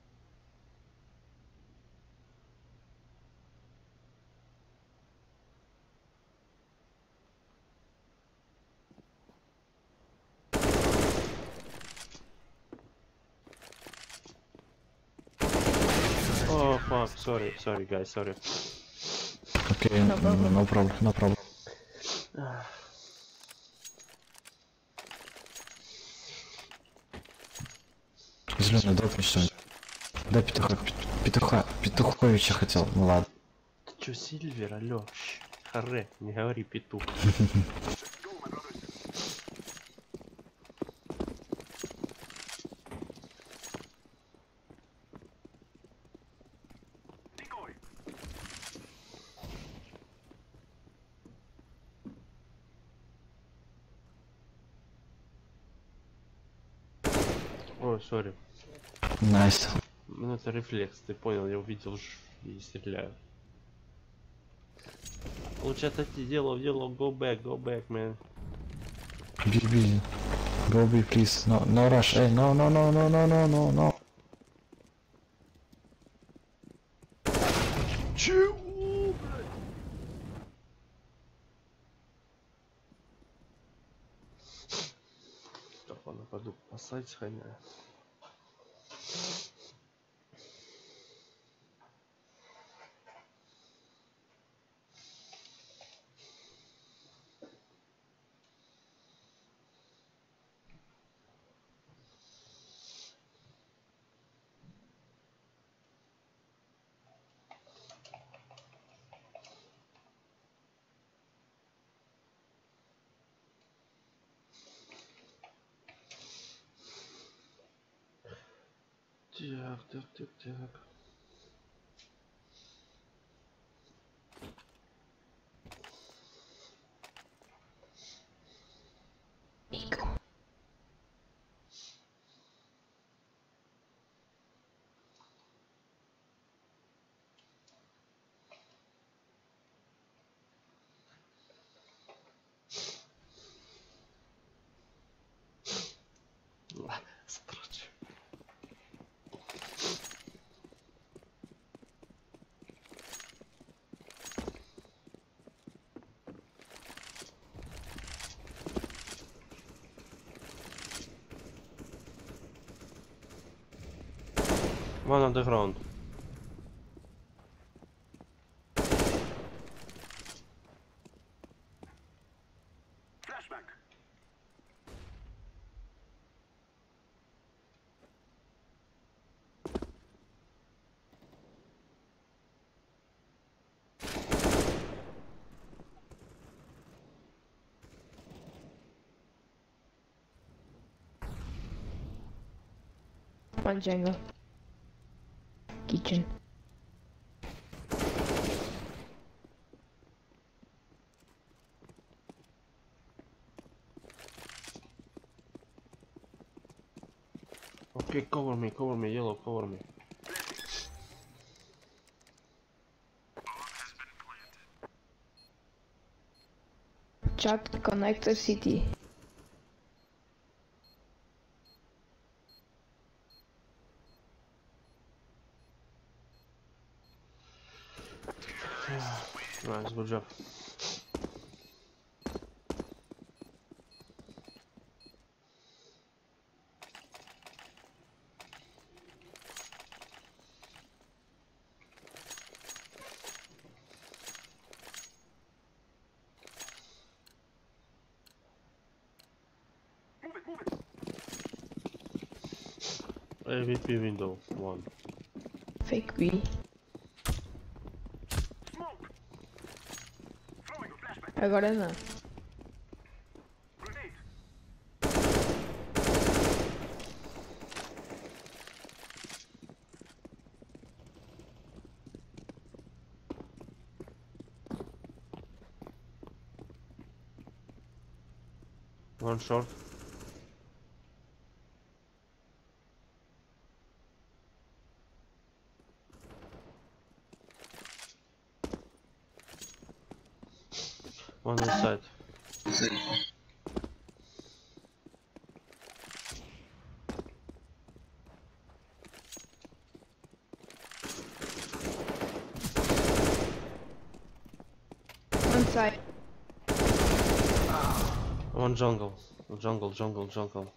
Oh fuck, sorry, sorry guys, sorry. Окей, no problem, no problem. No problem. Зеленый, дай мне что-нибудь. Дай петуха, пет- петуха, петуховича хотел, ну ладно. Ты чё, Сильвер, алё? Щ, Харе, не говори петух. Ой, сори. Найс. Ну это рефлекс, ты понял, я увидел ж и стреляю. Лучше отойти, дело в дело, go back, go back, man. Би, би. Go B, please. No, no rush. Hey, no, no, no, no, no, no, no, no. Чего, блядь? Так, ладно, пойду по сайт схоняю. Так, так, так, так. Строчь. One on the ground. One jungle. Kitchen. Okay, cover me, cover me, yellow, cover me. Chat connector city. Nice, good job. A V P window, one. Fake B. Agora não. One short. One inside. One side. One jungle. Jungle, jungle, jungle.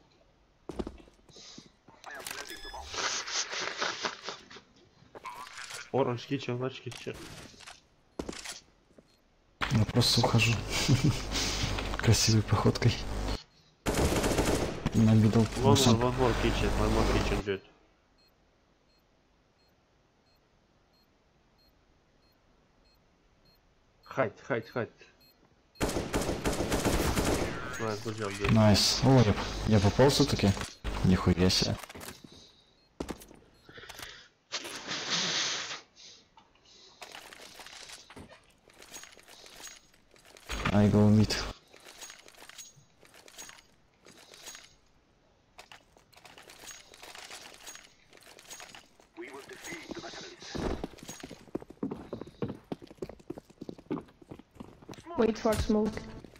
Orange kitchen, large kitchen. Я просто ухожу. Красивой походкой. На middle. One more, one more kitchen, one more kitchen, dude. Hide, hide, hide. Nice, good job, dude. Найс. О, я, я попал все-таки. Нихуя себе. I go mid. Wait for smoke.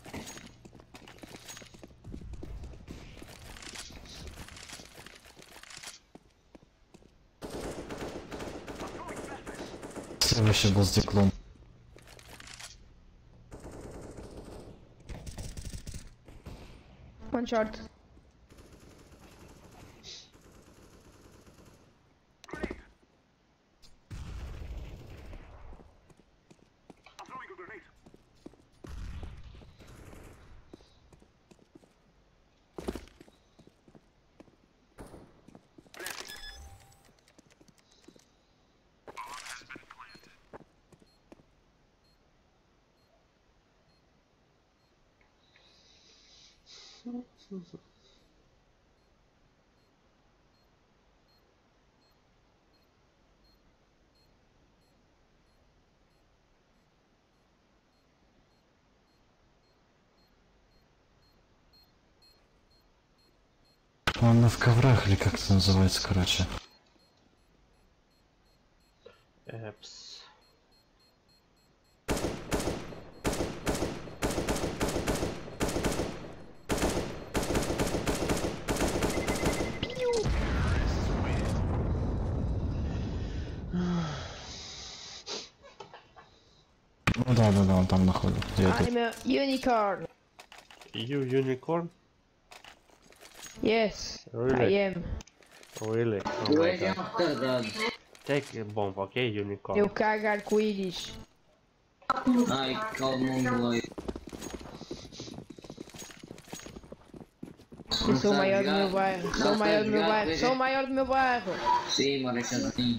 Следующий был с диклом. One short. Он в коврах или как это называется, короче. Эпс. Ну да, да, да, он там находится. Где ты? I'm a unicorn. You unicorn? Yes, Really? I am. Really? Oh Tu my és um god. retardado. Take a bomb, okay, unicorn? Eu cago arco-íris. Ai, calma, moleque. Eu sou o maior do meu bairro. Sou o maior do meu bairro. Sou o maior do meu bairro. Sim, mano, é assim.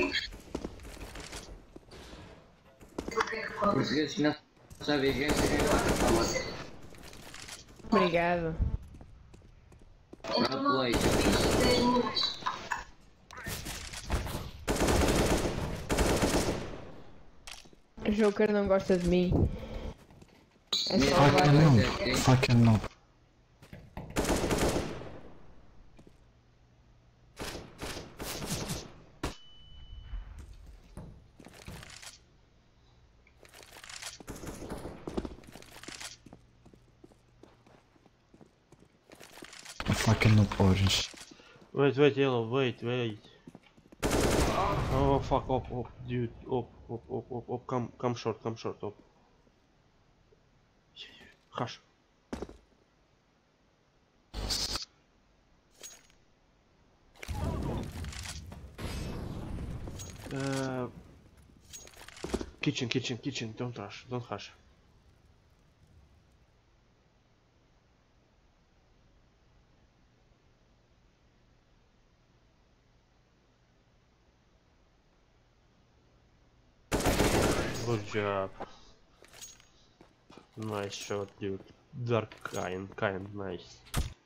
Portugueses não sabem gente, gente. Obrigado. Pro play. O Joker não gosta de mim. É só Fucking levar. noob. Fucking noob. Fucking noob orange. Wait, wait, yellow, wait, wait. Oh fuck, up, up, dude, up, up, up, up, up, come, come short, come short, up. Hush. Uh, kitchen, kitchen, kitchen, don't rush, don't hush. Good job. Nice shot, dude. Dark kind, kind nice.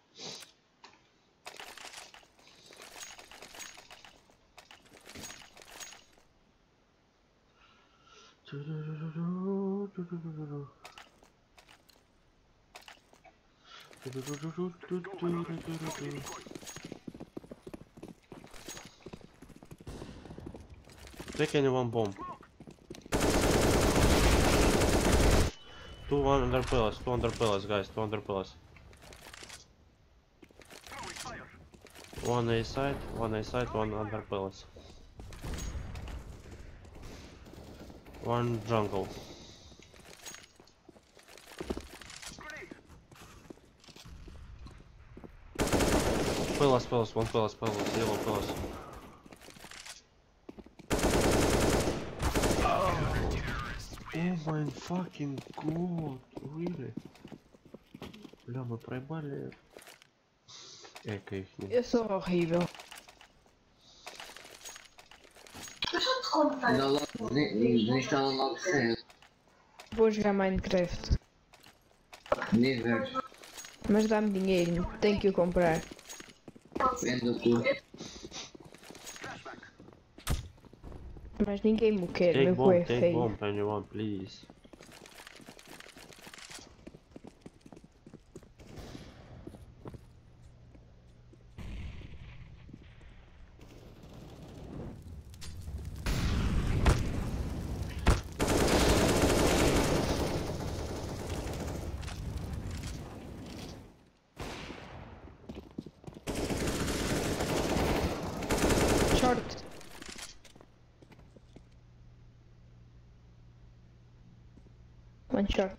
Take anyone bomb. Two under pillars, two under pillars, guys, two under pillars. One A side, one A side, one under pillars. One jungle. Pillars, pillars, one pillars, pillars, yellow pillars. Oh my fucking god, really? Бля, мы проебали эко их не. Eu sou horrível. Dá logo, desinstala logo cedo. Vou jogar Minecraft. Níveis. Mas dá-me dinheiro, tenho que o comprar. Vendo o cu. Mas ninguém me quer, Take meu cu bomb, é take feio. bomb, anyone, please. Short. One shot.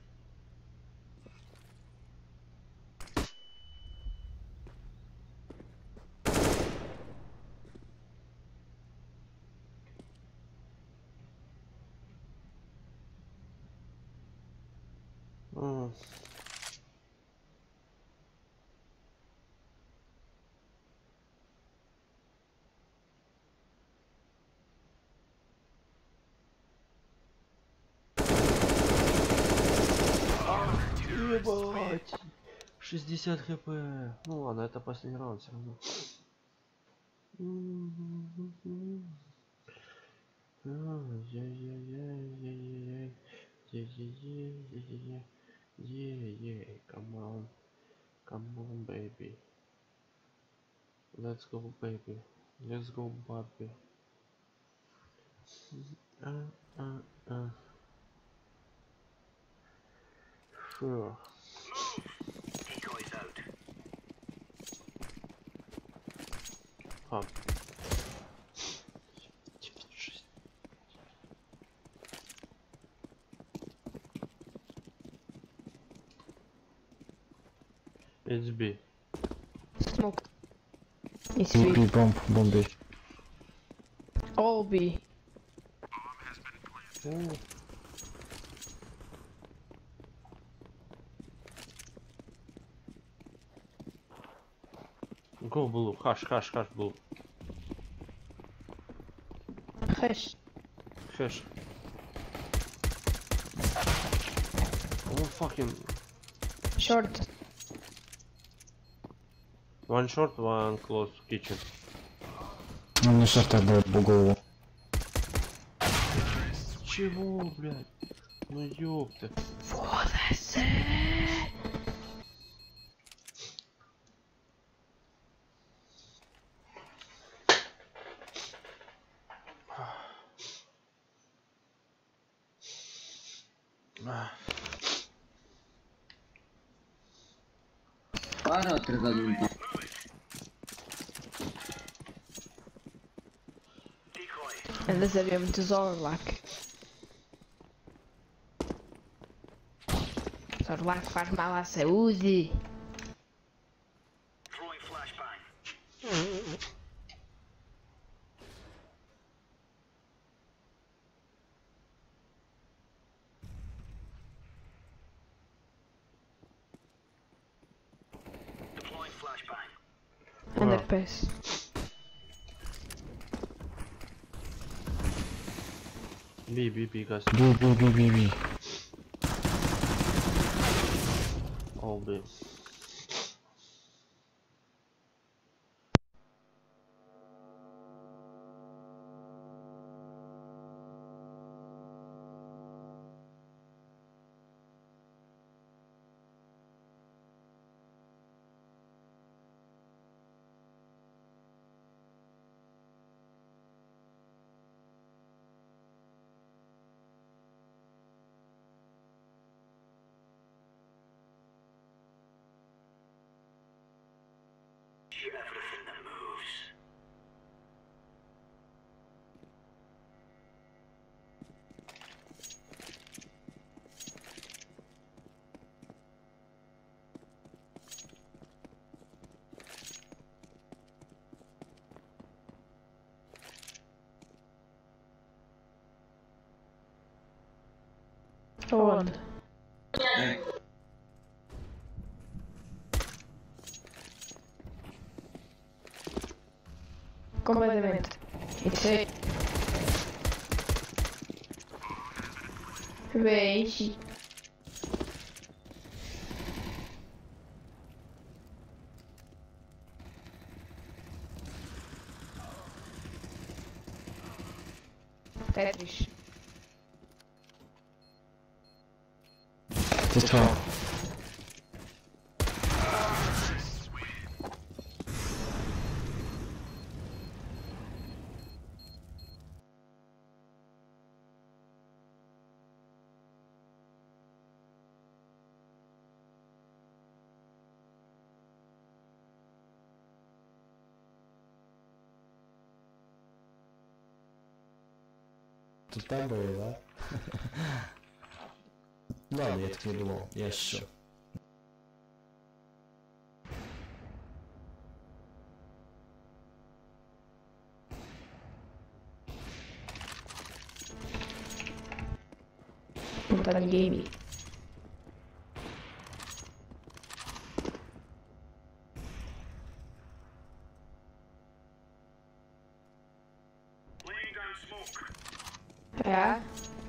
Mm. Ебать! шестьдесят хп. Ну ладно, это последний раунд все равно. Come on, come on, baby. Let's go, baby. Let's go, baby. Uh, uh, uh. Sure. Huh. It's B. Smoke. It's B, B, B. bomb, bomb B. All B. Oh. Go blue, hush, hush, hush, blue. Hash. Hush. Oh fucking. Short. One short, one close kitchen. Ну, мне шорт отдает по голову. Чего, блядь? Ну ёпта. Foda-se. Para outra da luta. Andas a ver muito Zorlak. Zorlak faz mal à saúde. Underpass. B, B, B, guys. B, B, B, B, B. All B. On. Completamente. Isso aí. Beijo. Tetris. This one. Тут так было, да? Ладно, я так не думал, я шучу. Puta game. É.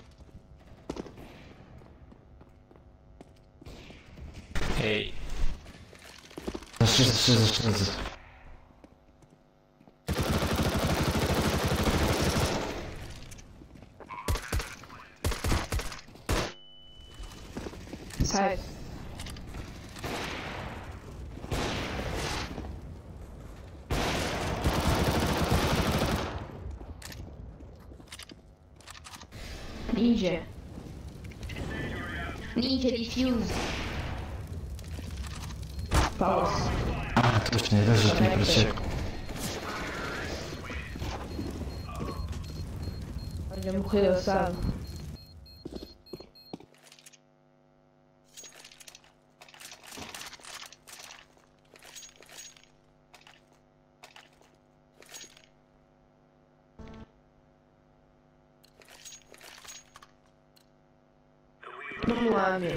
Hey. Что за, что за, что за? Sai. Ninja. Ninja defuse. Pause. А, точно, я даже не прочек. Olha, morreu, sabe? Vamos lá, meu.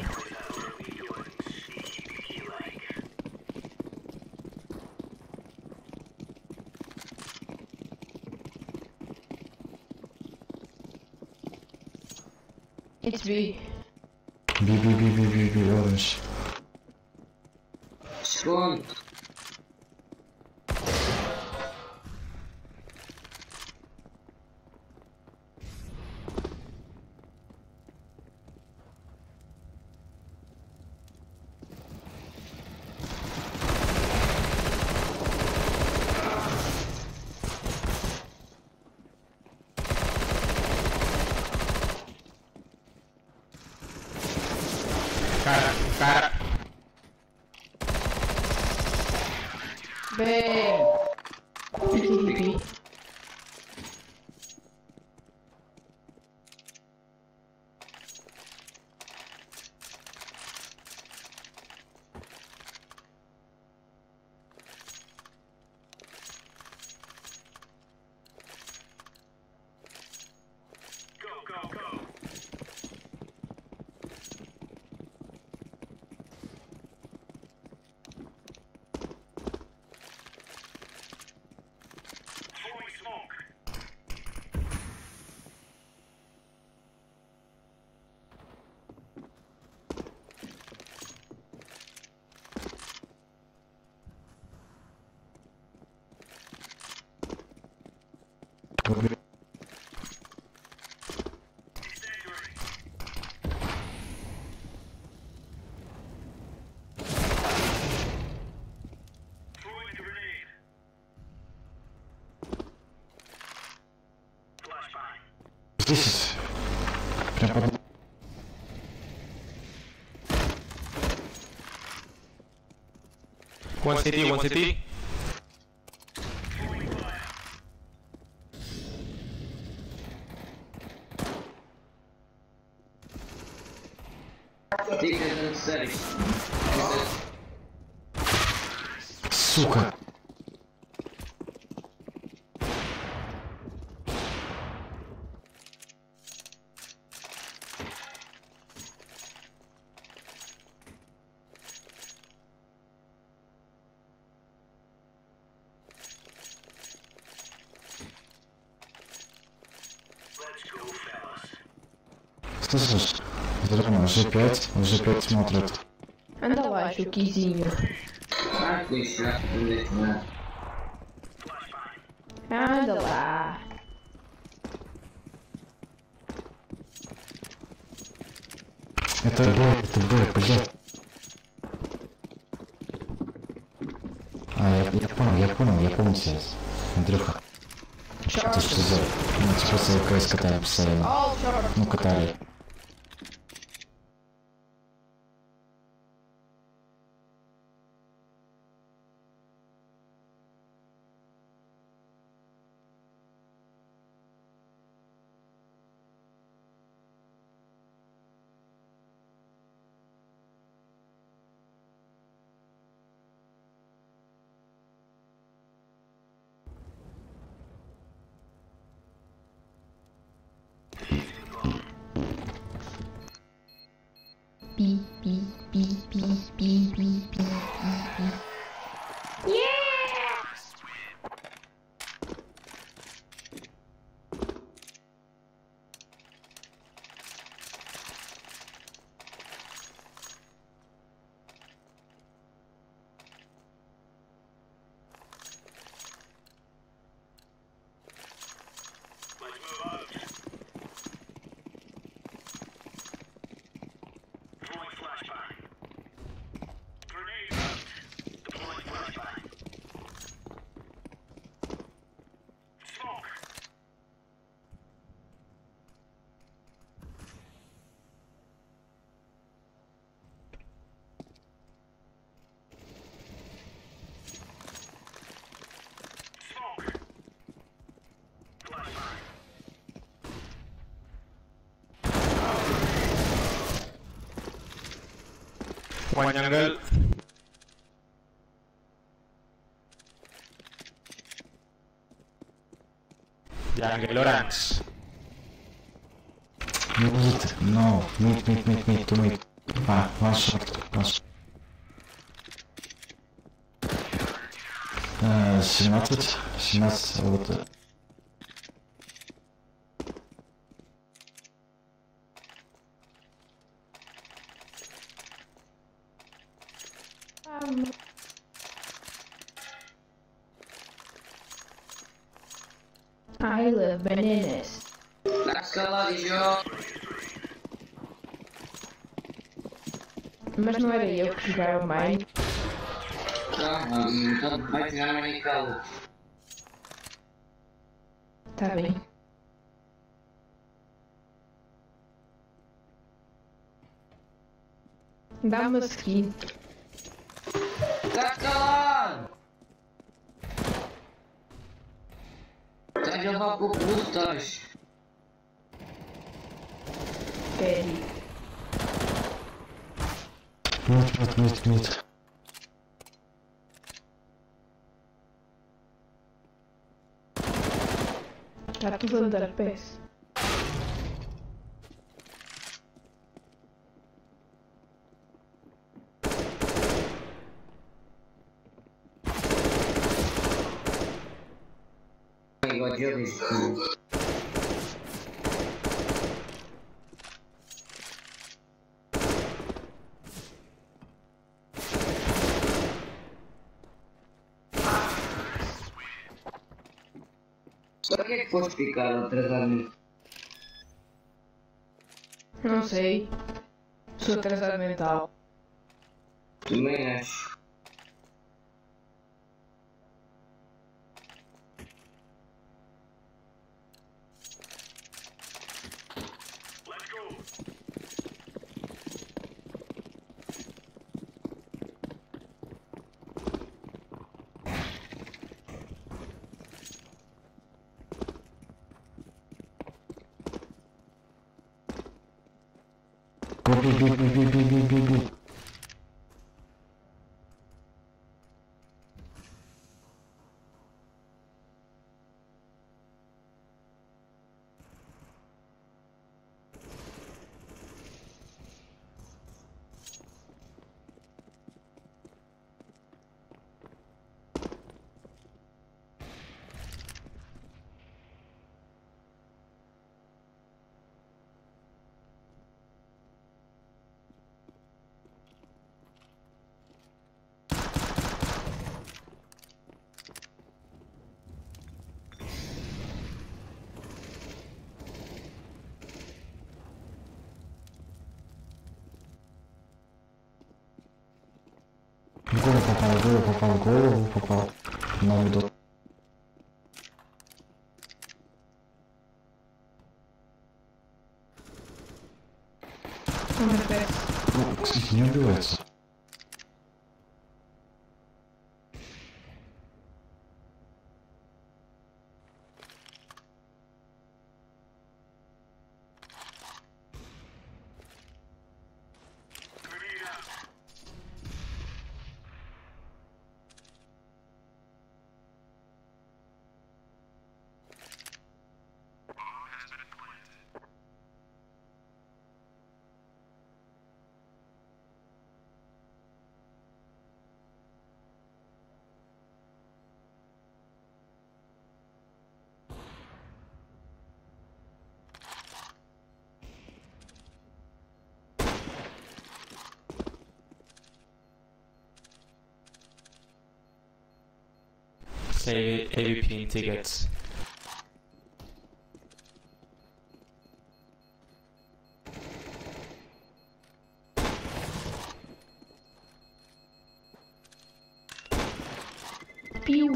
It's B. B, B, B, B, B, B, orange. Spawn. Cara, cara. Bem. Pipi. десять. Прям под... One city, one city. Ticket service. Сука. Слышишь? Зерно, жэ пять, жэ пять смотрит. А давай, еще кизиню. А ты сейчас будешь на... А давай. Это Б, это Б, блядь. А, я, я понял, я понял, я понял сейчас. Андрюха. Ты что за... Ну, типа с ЛКС катали постоянно. О, черт. Ну, катали. Пи, пи, пи, пи, пи, пи, пи, пи, пи. One jungle. Jungle orange. Mid, no, mid, mid, mid, mid, to mid. А, one shot, one shot. Э, семнадцать, семнадцать, вот. э. I love bananas. Let's go, Joe. Mas não era eu que jogava mais. Calma, então vai tirar uma nicala. Tá bem. Dá uma skin. Tá calado! Tá de levar pro putas. Pede. Mid, mid, mid, mid. Tá tudo andando pés. Igual de hoje. Por que foste picado atrasadamente? Não sei. Sou atrasado mental. Também acho. Go B, B, B, B, B, B, B, B. В голову попал, в голову попал, в голову попал. На удар. Ну, кстати, не убивается. Say A V P tickets. Пиу.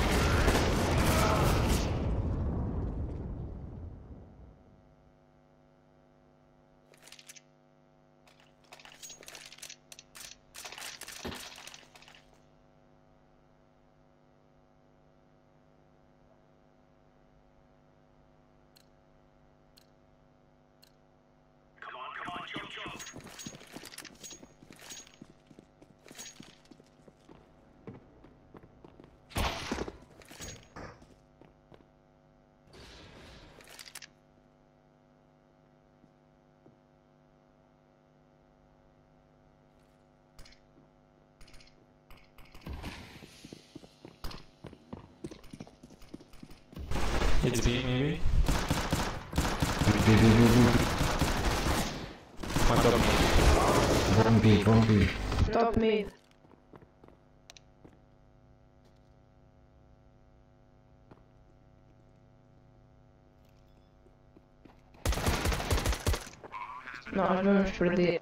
It's B maybe? B, B, B, B. One top mid. One B, one B. Top mid. Nós vamos perder.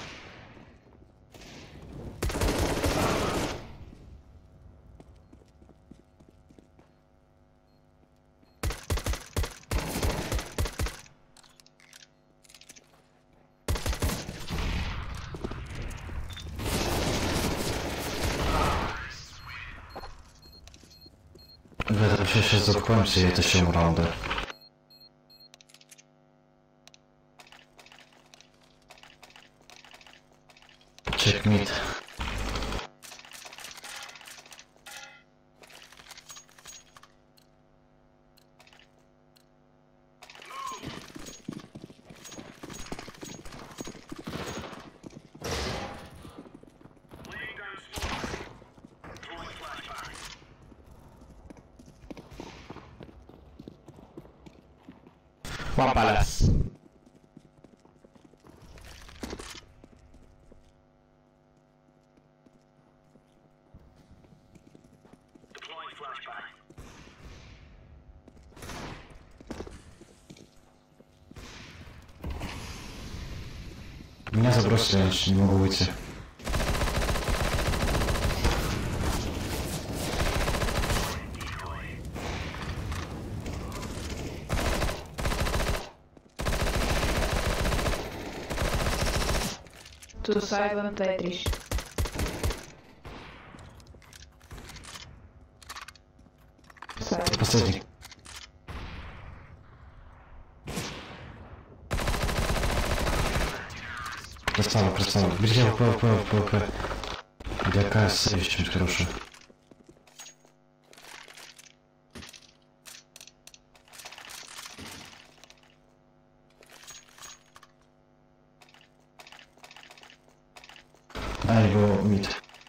Ребята, вообще сейчас закроемся и оттащим раунды. Чек мид. One palace. Меня забросили, я не могу выйти. To silent Tetris. Silent. Последний. Красава, красава. Бери АВП, АВП, АВП, АВП. Для КС сейв чем-то хороший. I go mid.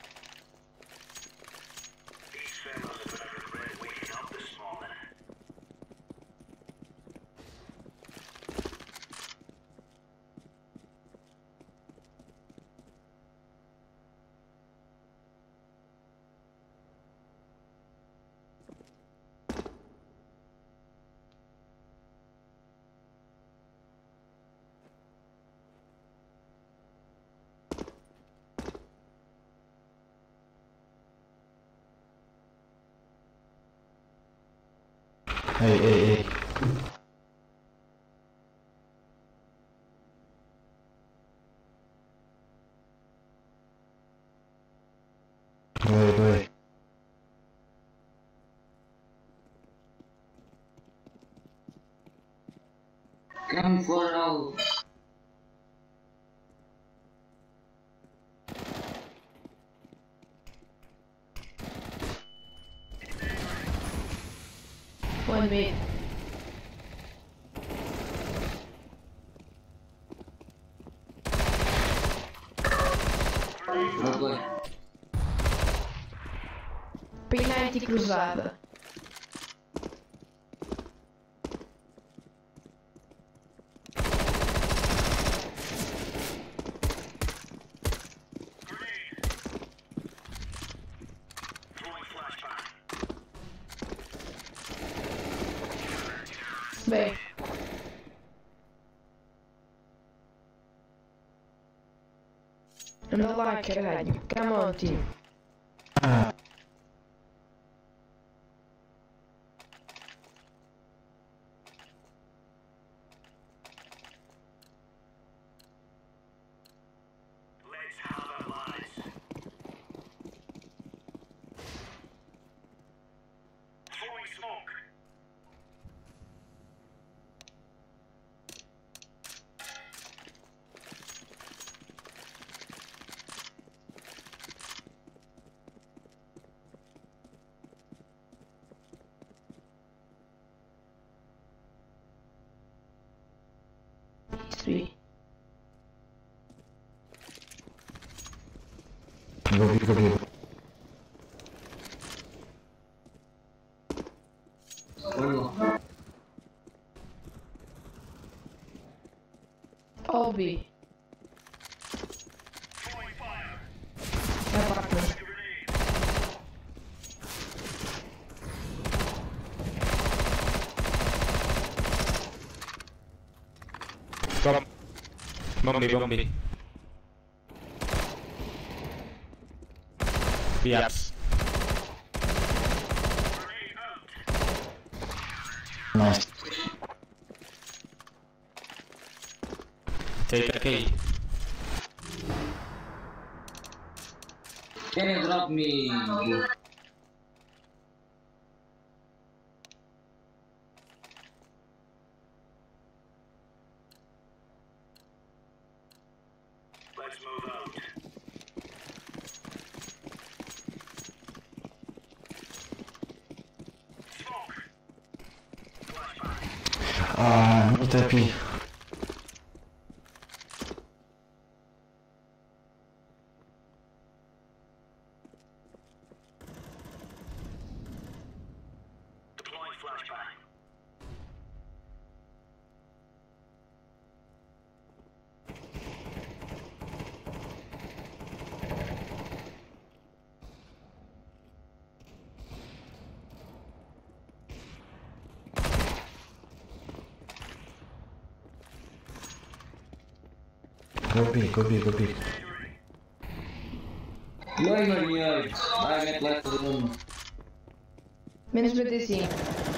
Эй, эй, эй. Давай, давай. Come for all. One mid. Другой. Penalty cruzada. Bem. Anda lá, caralho. Come on, team. Three. Go B, go B. All B. Apartment. Stop. Bombi, bombi. B apps. Nice. Take a key. Can you drop me? А, не топи. Go B, go B, go B. Oi, Marinho. Vai, mete lá todo mundo. Menos vinte e cinco.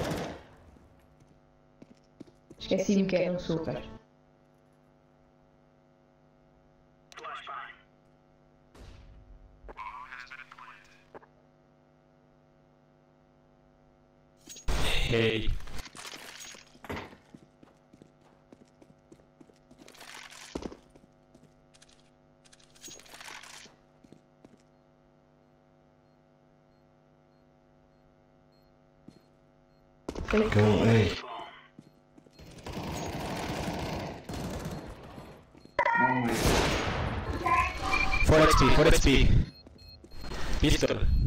Esqueci-me que era um super. Hey. Take Go A. Oh my god. four H P, four H P. Pistol.